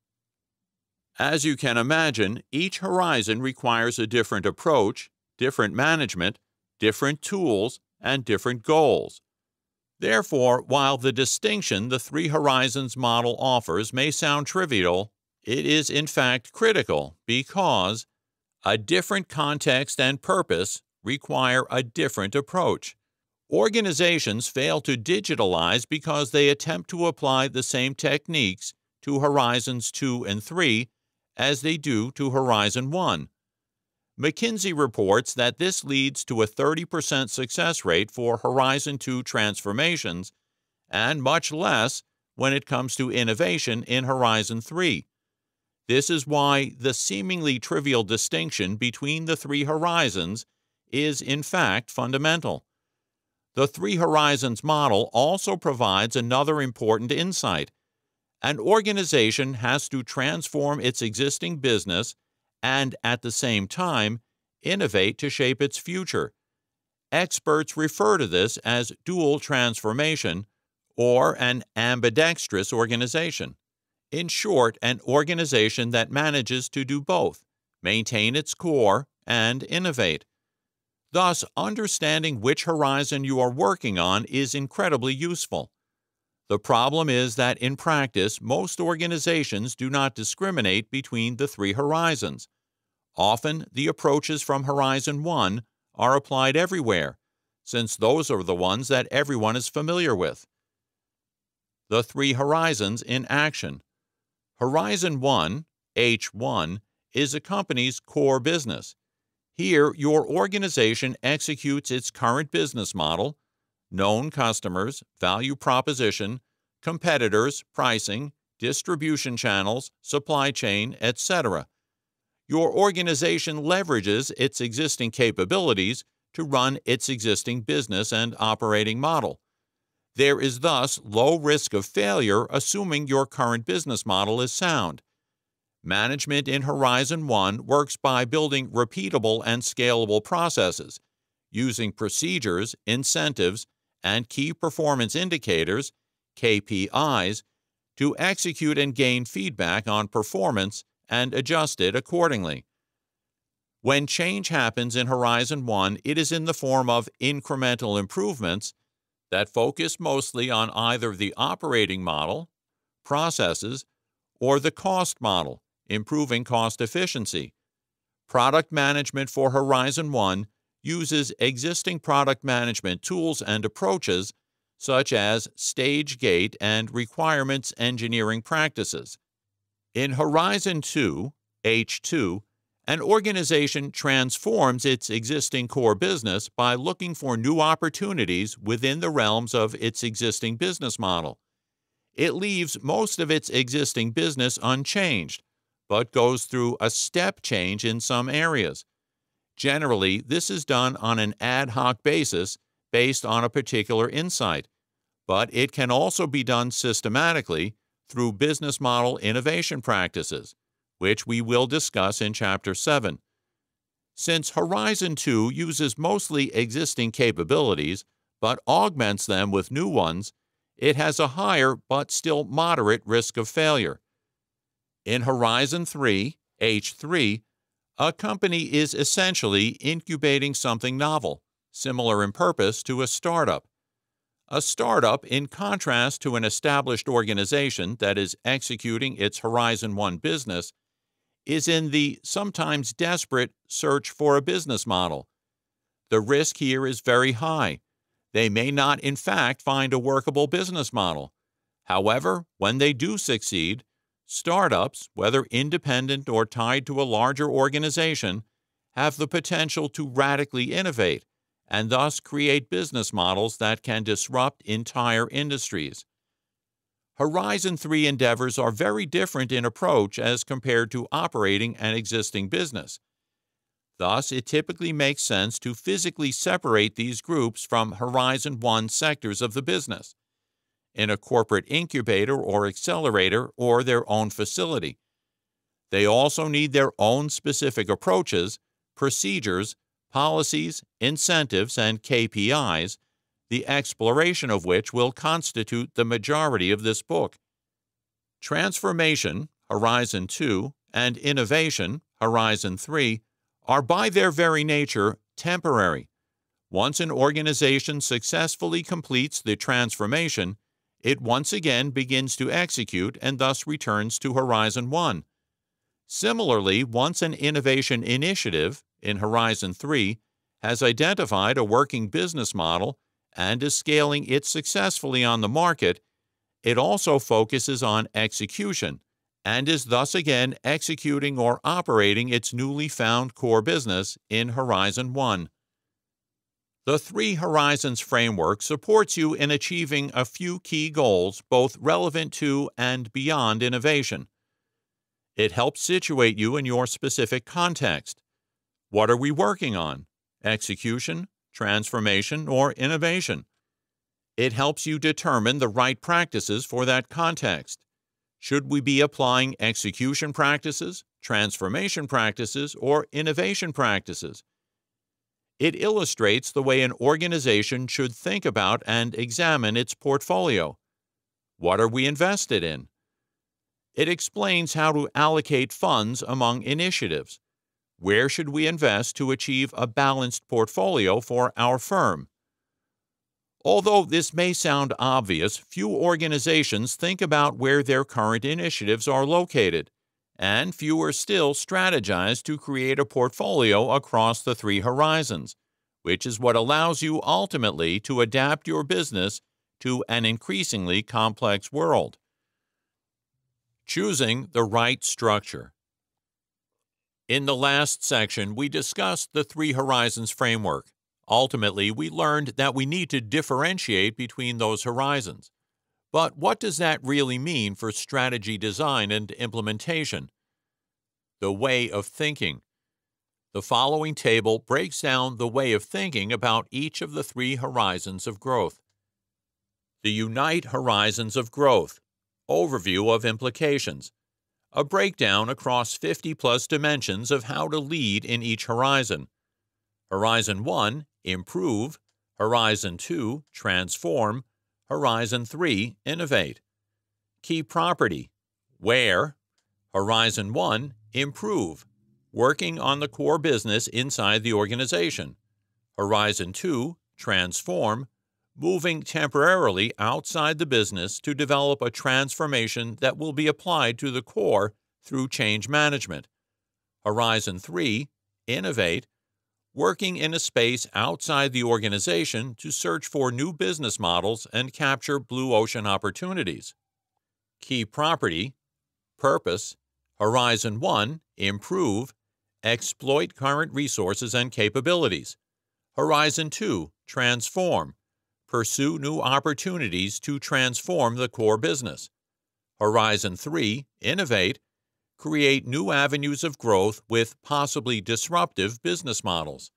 As you can imagine, each horizon requires a different approach, different management, different tools, and different goals. Therefore, while the distinction the three horizons model offers may sound trivial, it is in fact critical because a different context and purpose require a different approach. Organizations fail to digitalize because they attempt to apply the same techniques to Horizons two and three as they do to Horizon one. McKinsey reports that this leads to a thirty percent success rate for Horizon two transformations and much less when it comes to innovation in Horizon three. This is why the seemingly trivial distinction between the three horizons is in fact fundamental. The Three Horizons model also provides another important insight. An organization has to transform its existing business and, at the same time, innovate to shape its future. Experts refer to this as dual transformation or an ambidextrous organization. In short, an organization that manages to do both, maintain its core, and innovate. Thus, understanding which horizon you are working on is incredibly useful. The problem is that in practice, most organizations do not discriminate between the three horizons. Often, the approaches from Horizon one are applied everywhere, since those are the ones that everyone is familiar with. The three horizons in action. Horizon one, H one, is a company's core business. Here, your organization executes its current business model, known customers, value proposition, competitors, pricing, distribution channels, supply chain, et cetera. Your organization leverages its existing capabilities to run its existing business and operating model. There is thus low risk of failure assuming your current business model is sound. Management in Horizon one works by building repeatable and scalable processes, using procedures, incentives, and key performance indicators, K P Is, to execute and gain feedback on performance and adjust it accordingly. When change happens in Horizon one, it is in the form of incremental improvements that focus mostly on either the operating model, processes, or the cost model, improving cost efficiency. Product management for Horizon one uses existing product management tools and approaches such as stage gate and requirements engineering practices. In Horizon two, H two, an organization transforms its existing core business by looking for new opportunities within the realms of its existing business model. It leaves most of its existing business unchanged, but goes through a step change in some areas. Generally, this is done on an ad hoc basis based on a particular insight, but it can also be done systematically through business model innovation practices, which we will discuss in Chapter seven. Since Horizon two uses mostly existing capabilities but augments them with new ones, it has a higher but still moderate risk of failure. In Horizon three, H three, a company is essentially incubating something novel, similar in purpose to a startup. A startup, in contrast to an established organization that is executing its Horizon one business, is in the sometimes desperate search for a business model. The risk here is very high. They may not, in fact, find a workable business model. However, when they do succeed, startups, whether independent or tied to a larger organization, have the potential to radically innovate and thus create business models that can disrupt entire industries. Horizon three endeavors are very different in approach as compared to operating an existing business. Thus, it typically makes sense to physically separate these groups from Horizon one sectors of the business, in a corporate incubator or accelerator or their own facility. They also need their own specific approaches, procedures, policies, incentives, and K P Is, the exploration of which will constitute the majority of this book. Transformation, Horizon two, and innovation, Horizon three, are by their very nature temporary. Once an organization successfully completes the transformation, it once again begins to execute and thus returns to Horizon one. Similarly, once an innovation initiative, in Horizon three, has identified a working business model and is scaling it successfully on the market, it also focuses on execution and is thus again executing or operating its newly found core business in Horizon one. The Three Horizons framework supports you in achieving a few key goals both relevant to and beyond innovation. It helps situate you in your specific context. What are we working on? Execution, transformation, or innovation? It helps you determine the right practices for that context. Should we be applying execution practices, transformation practices, or innovation practices? It illustrates the way an organization should think about and examine its portfolio. What are we invested in? It explains how to allocate funds among initiatives. Where should we invest to achieve a balanced portfolio for our firm? Although this may sound obvious, few organizations think about where their current initiatives are located, and fewer still strategize to create a portfolio across the three horizons, which is what allows you ultimately to adapt your business to an increasingly complex world. Choosing the right structure. In the last section, we discussed the Three Horizons framework. Ultimately, we learned that we need to differentiate between those horizons. But what does that really mean for strategy design and implementation? The way of thinking. The following table breaks down the way of thinking about each of the three horizons of growth. The Unite Horizons of Growth. Overview of implications. A breakdown across fifty plus dimensions of how to lead in each horizon. Horizon one, Improve. Horizon two, Transform. Horizon three, Innovate. Key property. Where. Horizon one, Improve. Working on the core business inside the organization. Horizon two, Transform. Moving temporarily outside the business to develop a transformation that will be applied to the core through change management. Horizon three, Innovate. Working in a space outside the organization to search for new business models and capture blue ocean opportunities. Key property. Purpose. Horizon one, Improve. Exploit current resources and capabilities. Horizon two, Transform. Pursue new opportunities to transform the core business. Horizon three, Innovate. Create new avenues of growth with possibly disruptive business models.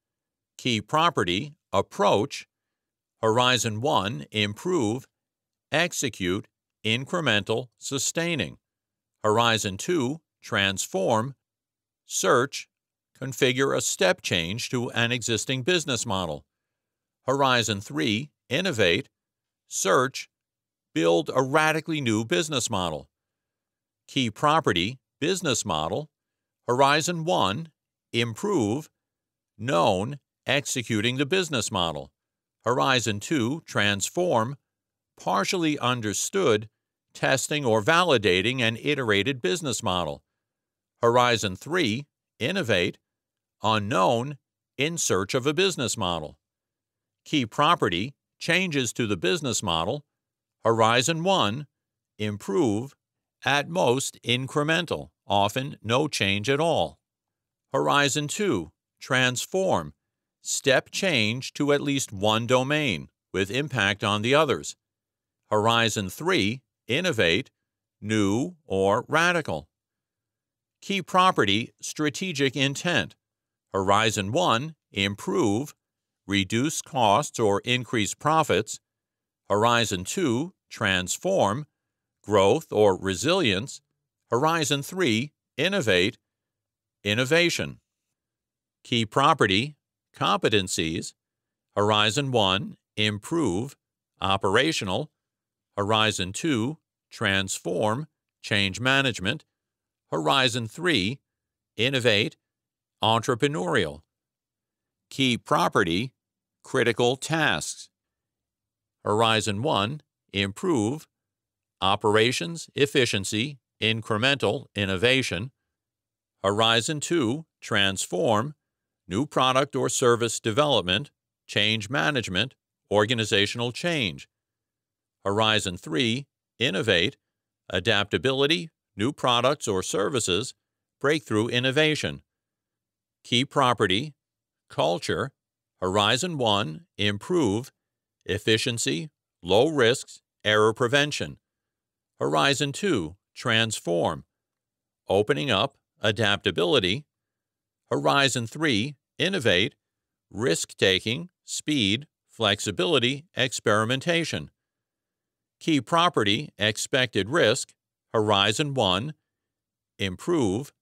Key property. Approach. Horizon one, Improve. Execute. Incremental, sustaining. Horizon two, Transform. Search. Configure a step change to an existing business model. Horizon three, Innovate. Search. Build a radically new business model. Key property. Business model. Horizon one, Improve. Known. Executing the business model. Horizon two, Transform. Partially understood. Testing or validating an iterated business model. Horizon three, Innovate. Unknown. In search of a business model. Key property. Changes to the business model. Horizon one, Improve. At most, incremental, often no change at all. Horizon two, Transform. Step change to at least one domain, with impact on the others. Horizon three, Innovate. New or radical. Key property. Strategic intent. Horizon one, Improve. Reduce costs or increase profits. Horizon two, Transform. Growth or resilience. Horizon three, Innovate. Innovation. Key property. Competencies. Horizon one, Improve. Operational. Horizon two, Transform. Change management. Horizon three, Innovate. Entrepreneurial. Key property. Critical tasks. Horizon one, Improve. Operations, efficiency, incremental, innovation. Horizon two, Transform. New product or service development, change management, organizational change. Horizon three, Innovate. Adaptability, new products or services, breakthrough innovation. Key property. Culture. Horizon one, Improve. Efficiency, low risks, error prevention. Horizon two, Transform. Opening up, adaptability. Horizon three, Innovate. Risk-taking, speed, flexibility, experimentation. Key property. Expected risk. Horizon one, Improve.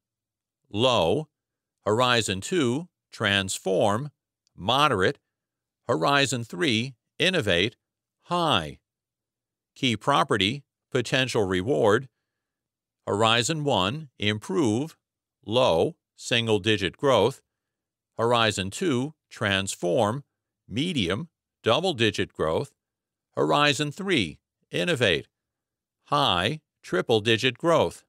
Low. Horizon two, Transform. Moderate. Horizon three, Innovate. High. Key property. Potential reward. Horizon one, Improve. Low. Single-digit growth. Horizon two, Transform. Medium. Double-digit growth. Horizon three, Innovate. High. Triple-digit growth.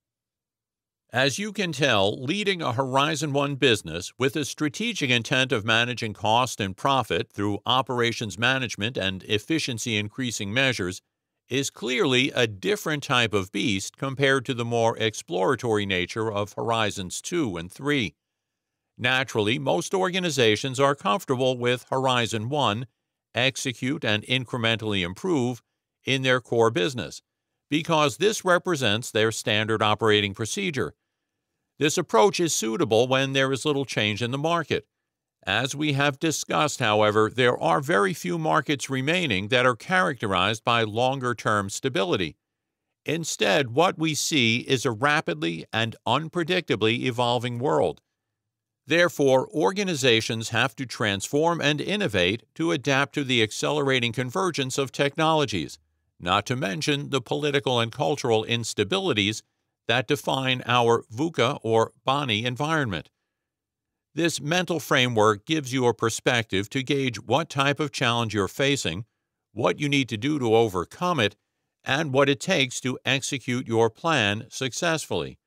As you can tell, leading a Horizon one business with a strategic intent of managing cost and profit through operations management and efficiency-increasing measures is clearly a different type of beast compared to the more exploratory nature of Horizons two and three. Naturally, most organizations are comfortable with Horizon one, execute and incrementally improve, in their core business, because this represents their standard operating procedure. This approach is suitable when there is little change in the market. As we have discussed, however, there are very few markets remaining that are characterized by longer-term stability. Instead, what we see is a rapidly and unpredictably evolving world. Therefore, organizations have to transform and innovate to adapt to the accelerating convergence of technologies, not to mention the political and cultural instabilities that define our VUCA or BANI environment. This mental framework gives you a perspective to gauge what type of challenge you're facing, what you need to do to overcome it, and what it takes to execute your plan successfully.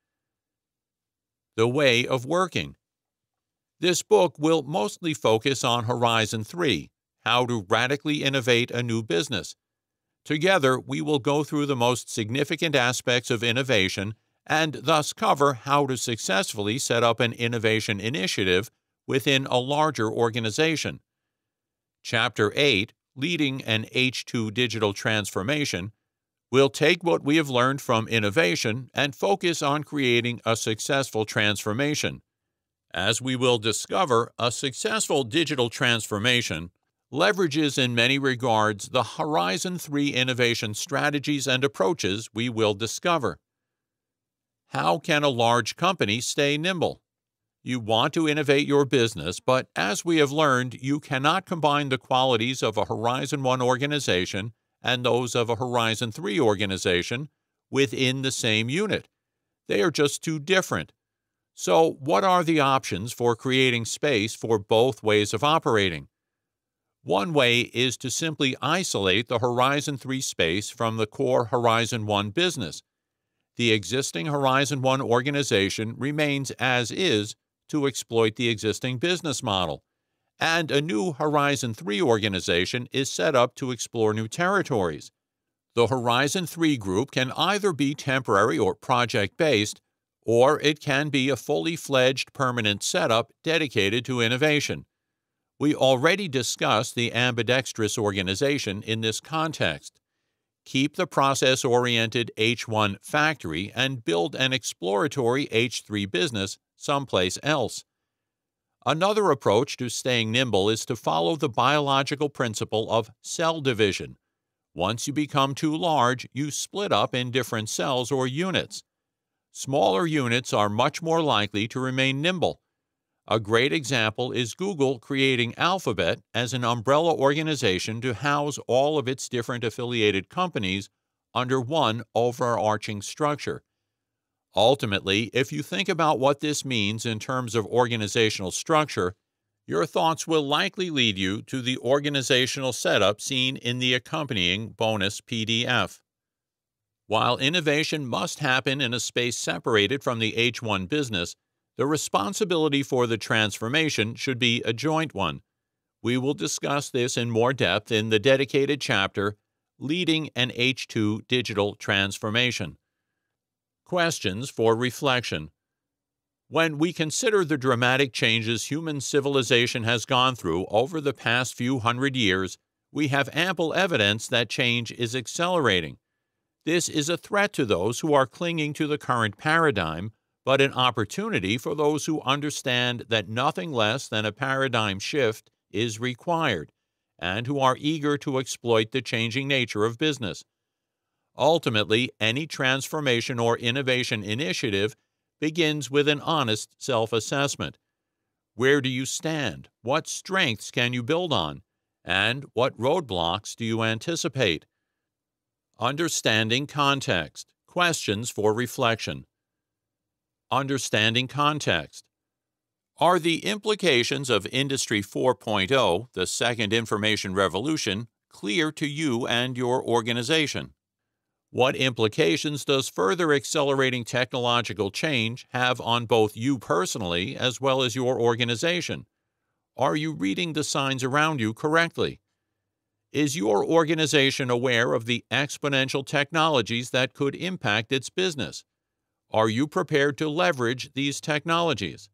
The way of working. This book will mostly focus on Horizon three, how to radically innovate a new business. Together, we will go through the most significant aspects of innovation and thus cover how to successfully set up an innovation initiative within a larger organization. Chapter eight, Leading an H two Digital Transformation, will take what we have learned from innovation and focus on creating a successful transformation. As we will discover, a successful digital transformation leverages in many regards the Horizon three innovation strategies and approaches we will discover. How can a large company stay nimble? You want to innovate your business, but as we have learned, you cannot combine the qualities of a Horizon one organization and those of a Horizon three organization within the same unit. They are just too different. So, what are the options for creating space for both ways of operating? One way is to simply isolate the Horizon three space from the core Horizon one business. The existing Horizon one organization remains as is to exploit the existing business model, and a new Horizon three organization is set up to explore new territories. The Horizon three group can either be temporary or project-based, or it can be a fully fledged permanent setup dedicated to innovation. We already discussed the ambidextrous organization in this context. Keep the process-oriented H one factory and build an exploratory H three business someplace else. Another approach to staying nimble is to follow the biological principle of cell division. Once you become too large, you split up in different cells or units. Smaller units are much more likely to remain nimble. A great example is Google creating Alphabet as an umbrella organization to house all of its different affiliated companies under one overarching structure. Ultimately, if you think about what this means in terms of organizational structure, your thoughts will likely lead you to the organizational setup seen in the accompanying bonus P D F. While innovation must happen in a space separated from the H one business, the responsibility for the transformation should be a joint one. We will discuss this in more depth in the dedicated chapter, Leading an H two Digital Transformation. Questions for reflection. When we consider the dramatic changes human civilization has gone through over the past few hundred years, we have ample evidence that change is accelerating. This is a threat to those who are clinging to the current paradigm, but an opportunity for those who understand that nothing less than a paradigm shift is required, and who are eager to exploit the changing nature of business. Ultimately, any transformation or innovation initiative begins with an honest self-assessment. Where do you stand? What strengths can you build on? And what roadblocks do you anticipate? Understanding context. Questions for reflection. Understanding context. Are the implications of Industry four point oh, the second information revolution, clear to you and your organization? What implications does further accelerating technological change have on both you personally as well as your organization? Are you reading the signs around you correctly? Is your organization aware of the exponential technologies that could impact its business? Are you prepared to leverage these technologies?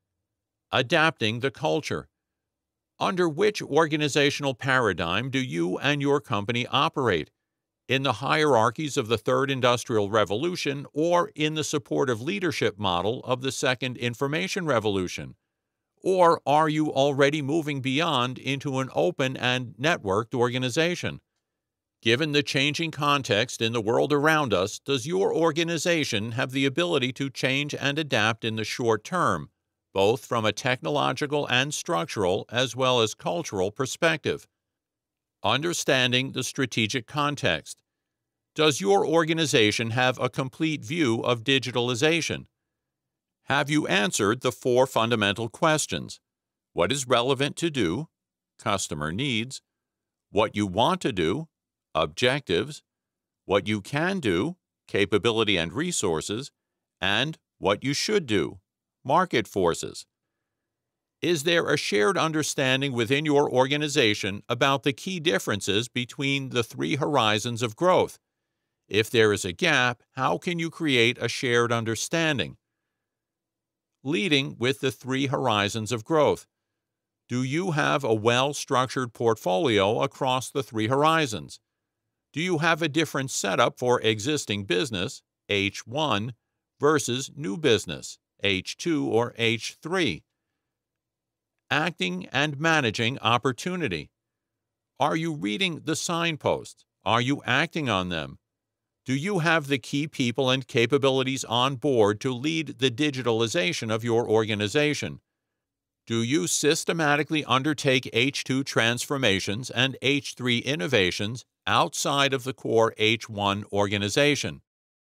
Adapting the culture. Under which organizational paradigm do you and your company operate? in the hierarchies of the Third Industrial Revolution or in the supportive leadership model of the Second Information Revolution? Or are you already moving beyond into an open and networked organization? Given the changing context in the world around us, does your organization have the ability to change and adapt in the short term, both from a technological and structural as well as cultural perspective? Understanding the strategic context. Does your organization have a complete view of digitalization? Have you answered the four fundamental questions? What is relevant to do? Customer needs. What you want to do? Objectives. What you can do? Capability and resources. And what you should do? Market forces. Is there a shared understanding within your organization about the key differences between the three horizons of growth? If there is a gap, how can you create a shared understanding? Leading with the three horizons of growth. Do you have a well-structured portfolio across the three horizons? Do you have a different setup for existing business, H one, versus new business, H two or H three? Acting and managing opportunity. Are you reading the signposts? Are you acting on them? Do you have the key people and capabilities on board to lead the digitalization of your organization? Do you systematically undertake H two transformations and H three innovations outside of the core H one organization?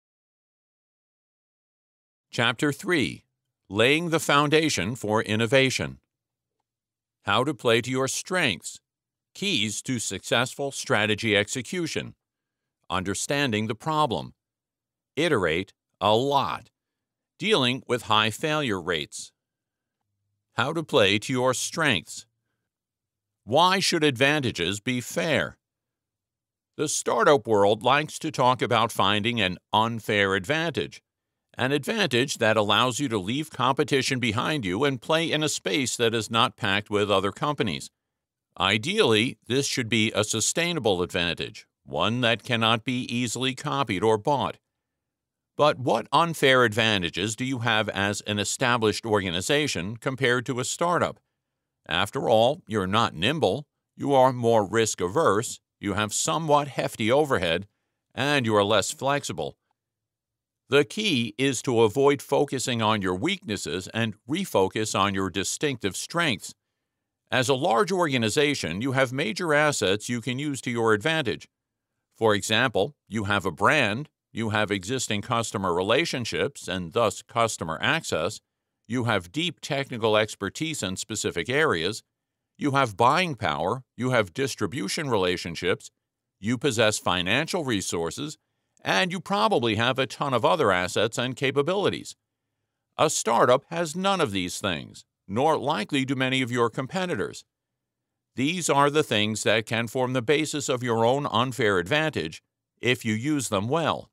Chapter three. Laying the Foundation for Innovation. How to play to your strengths. Keys to successful strategy execution. Understanding the problem. Iterate a lot. Dealing with high failure rates. How to play to your strengths. Why should advantages be fair? The startup world likes to talk about finding an unfair advantage, an advantage that allows you to leave competition behind you and play in a space that is not packed with other companies. Ideally, this should be a sustainable advantage, one that cannot be easily copied or bought. But what unfair advantages do you have as an established organization compared to a startup? After all, you're not nimble, you are more risk-averse, you have somewhat hefty overhead, and you are less flexible. The key is to avoid focusing on your weaknesses and refocus on your distinctive strengths. As a large organization, you have major assets you can use to your advantage. For example, you have a brand, you have existing customer relationships and thus customer access, you have deep technical expertise in specific areas, you have buying power, you have distribution relationships, you possess financial resources, and you probably have a ton of other assets and capabilities. A startup has none of these things, nor likely do many of your competitors. These are the things that can form the basis of your own unfair advantage if you use them well.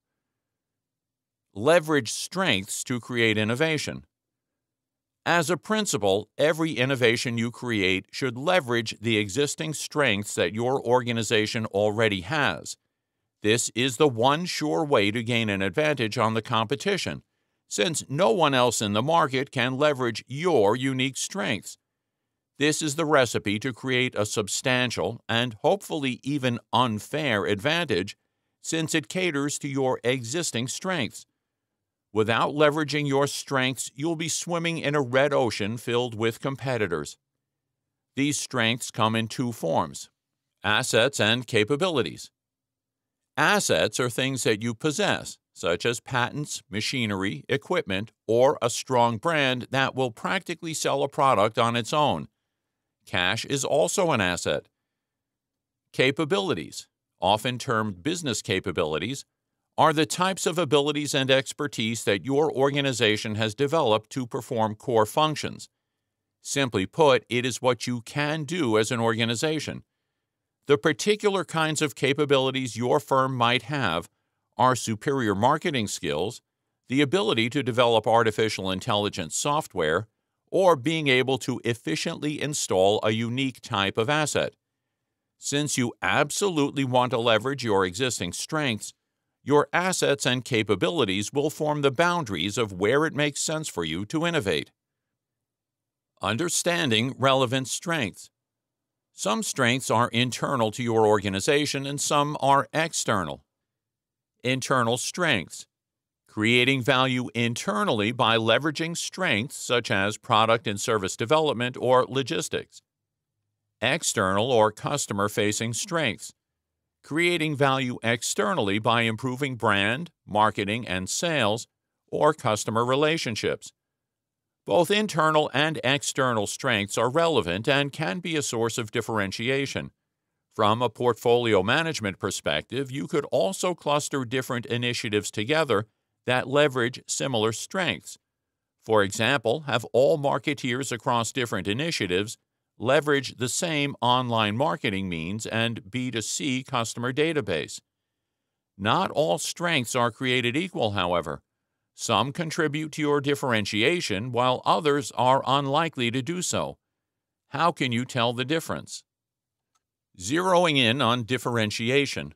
Leverage strengths to create innovation. As a principle, every innovation you create should leverage the existing strengths that your organization already has. This is the one sure way to gain an advantage on the competition, since no one else in the market can leverage your unique strengths. This is the recipe to create a substantial and hopefully even unfair advantage, since it caters to your existing strengths. Without leveraging your strengths, you'll be swimming in a red ocean filled with competitors. These strengths come in two forms: assets and capabilities. Assets are things that you possess, such as patents, machinery, equipment, or a strong brand that will practically sell a product on its own. Cash is also an asset. Capabilities, often termed business capabilities, are the types of abilities and expertise that your organization has developed to perform core functions. Simply put, it is what you can do as an organization. The particular kinds of capabilities your firm might have are superior marketing skills, the ability to develop artificial intelligence software, or being able to efficiently install a unique type of asset. Since you absolutely want to leverage your existing strengths, your assets and capabilities will form the boundaries of where it makes sense for you to innovate. Understanding relevant strengths. Some strengths are internal to your organization and some are external. Internal strengths. Creating value internally by leveraging strengths such as product and service development or logistics. External or customer-facing strengths. Creating value externally by improving brand, marketing, and sales, or customer relationships. Both internal and external strengths are relevant and can be a source of differentiation. From a portfolio management perspective, you could also cluster different initiatives together that leverage similar strengths. For example, have all marketeers across different initiatives leverage the same online marketing means and B two C customer database. Not all strengths are created equal, however. Some contribute to your differentiation, while others are unlikely to do so. How can you tell the difference? Zeroing in on differentiation.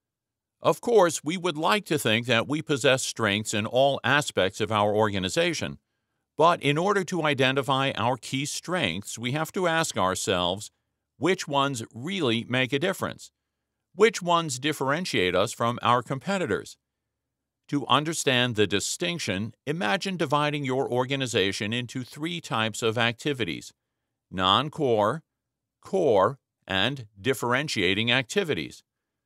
Of course, we would like to think that we possess strengths in all aspects of our organization. But in order to identify our key strengths, we have to ask ourselves, which ones really make a difference? Which ones differentiate us from our competitors? To understand the distinction, imagine dividing your organization into three types of activities: non-core, core, and differentiating activities.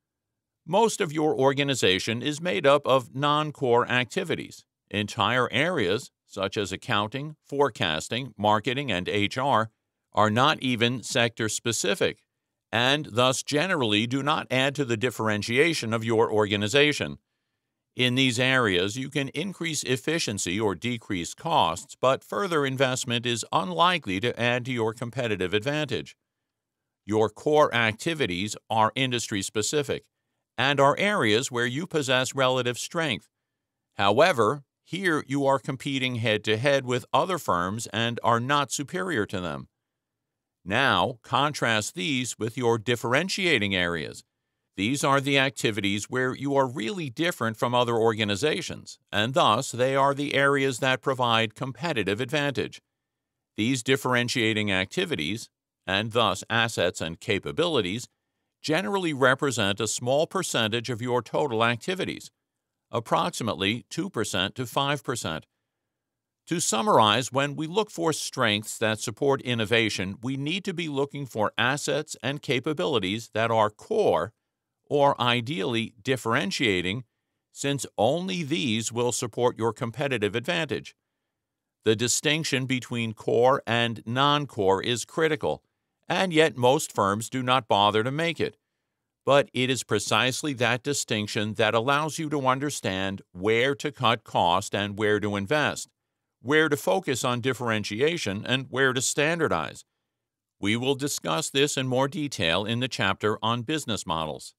Most of your organization is made up of non-core activities. Entire areas, such as accounting, forecasting, marketing, and H R, are not even sector-specific, and thus generally do not add to the differentiation of your organization. In these areas, you can increase efficiency or decrease costs, but further investment is unlikely to add to your competitive advantage. Your core activities are industry-specific and are areas where you possess relative strength. However, here you are competing head-to-head with other firms and are not superior to them. Now, contrast these with your differentiating areas. These are the activities where you are really different from other organizations, and thus they are the areas that provide competitive advantage. These differentiating activities, and thus assets and capabilities, generally represent a small percentage of your total activities, approximately two percent to five percent. To summarize, when we look for strengths that support innovation, we need to be looking for assets and capabilities that are core, or ideally differentiating, since only these will support your competitive advantage. The distinction between core and non-core is critical, and yet most firms do not bother to make it. But it is precisely that distinction that allows you to understand where to cut cost and where to invest, where to focus on differentiation and where to standardize. We will discuss this in more detail in the chapter on business models.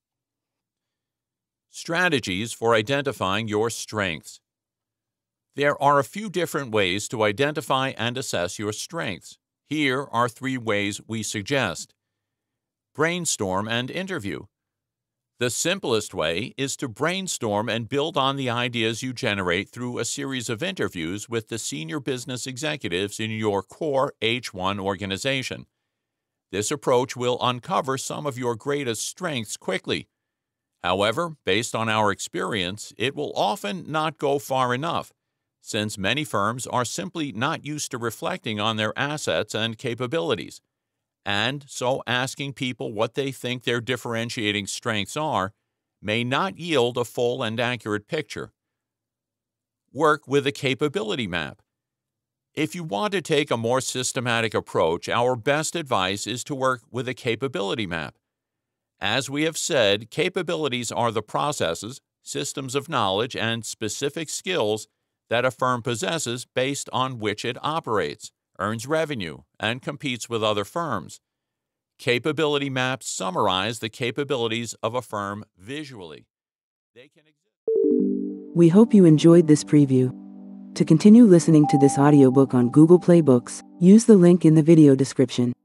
Strategies for identifying your strengths. There are a few different ways to identify and assess your strengths. Here are three ways we suggest. Brainstorm and interview. The simplest way is to brainstorm and build on the ideas you generate through a series of interviews with the senior business executives in your core H one organization. This approach will uncover some of your greatest strengths quickly. However, based on our experience, it will often not go far enough, since many firms are simply not used to reflecting on their assets and capabilities. And so asking people what they think their differentiating strengths are may not yield a full and accurate picture. Work with a capability map. If you want to take a more systematic approach, our best advice is to work with a capability map. As we have said, capabilities are the processes, systems of knowledge, and specific skills that a firm possesses based on which it operates, earns revenue, and competes with other firms. Capability maps summarize the capabilities of a firm visually. They can exist. We hope you enjoyed this preview. To continue listening to this audiobook on Google Play Books, use the link in the video description.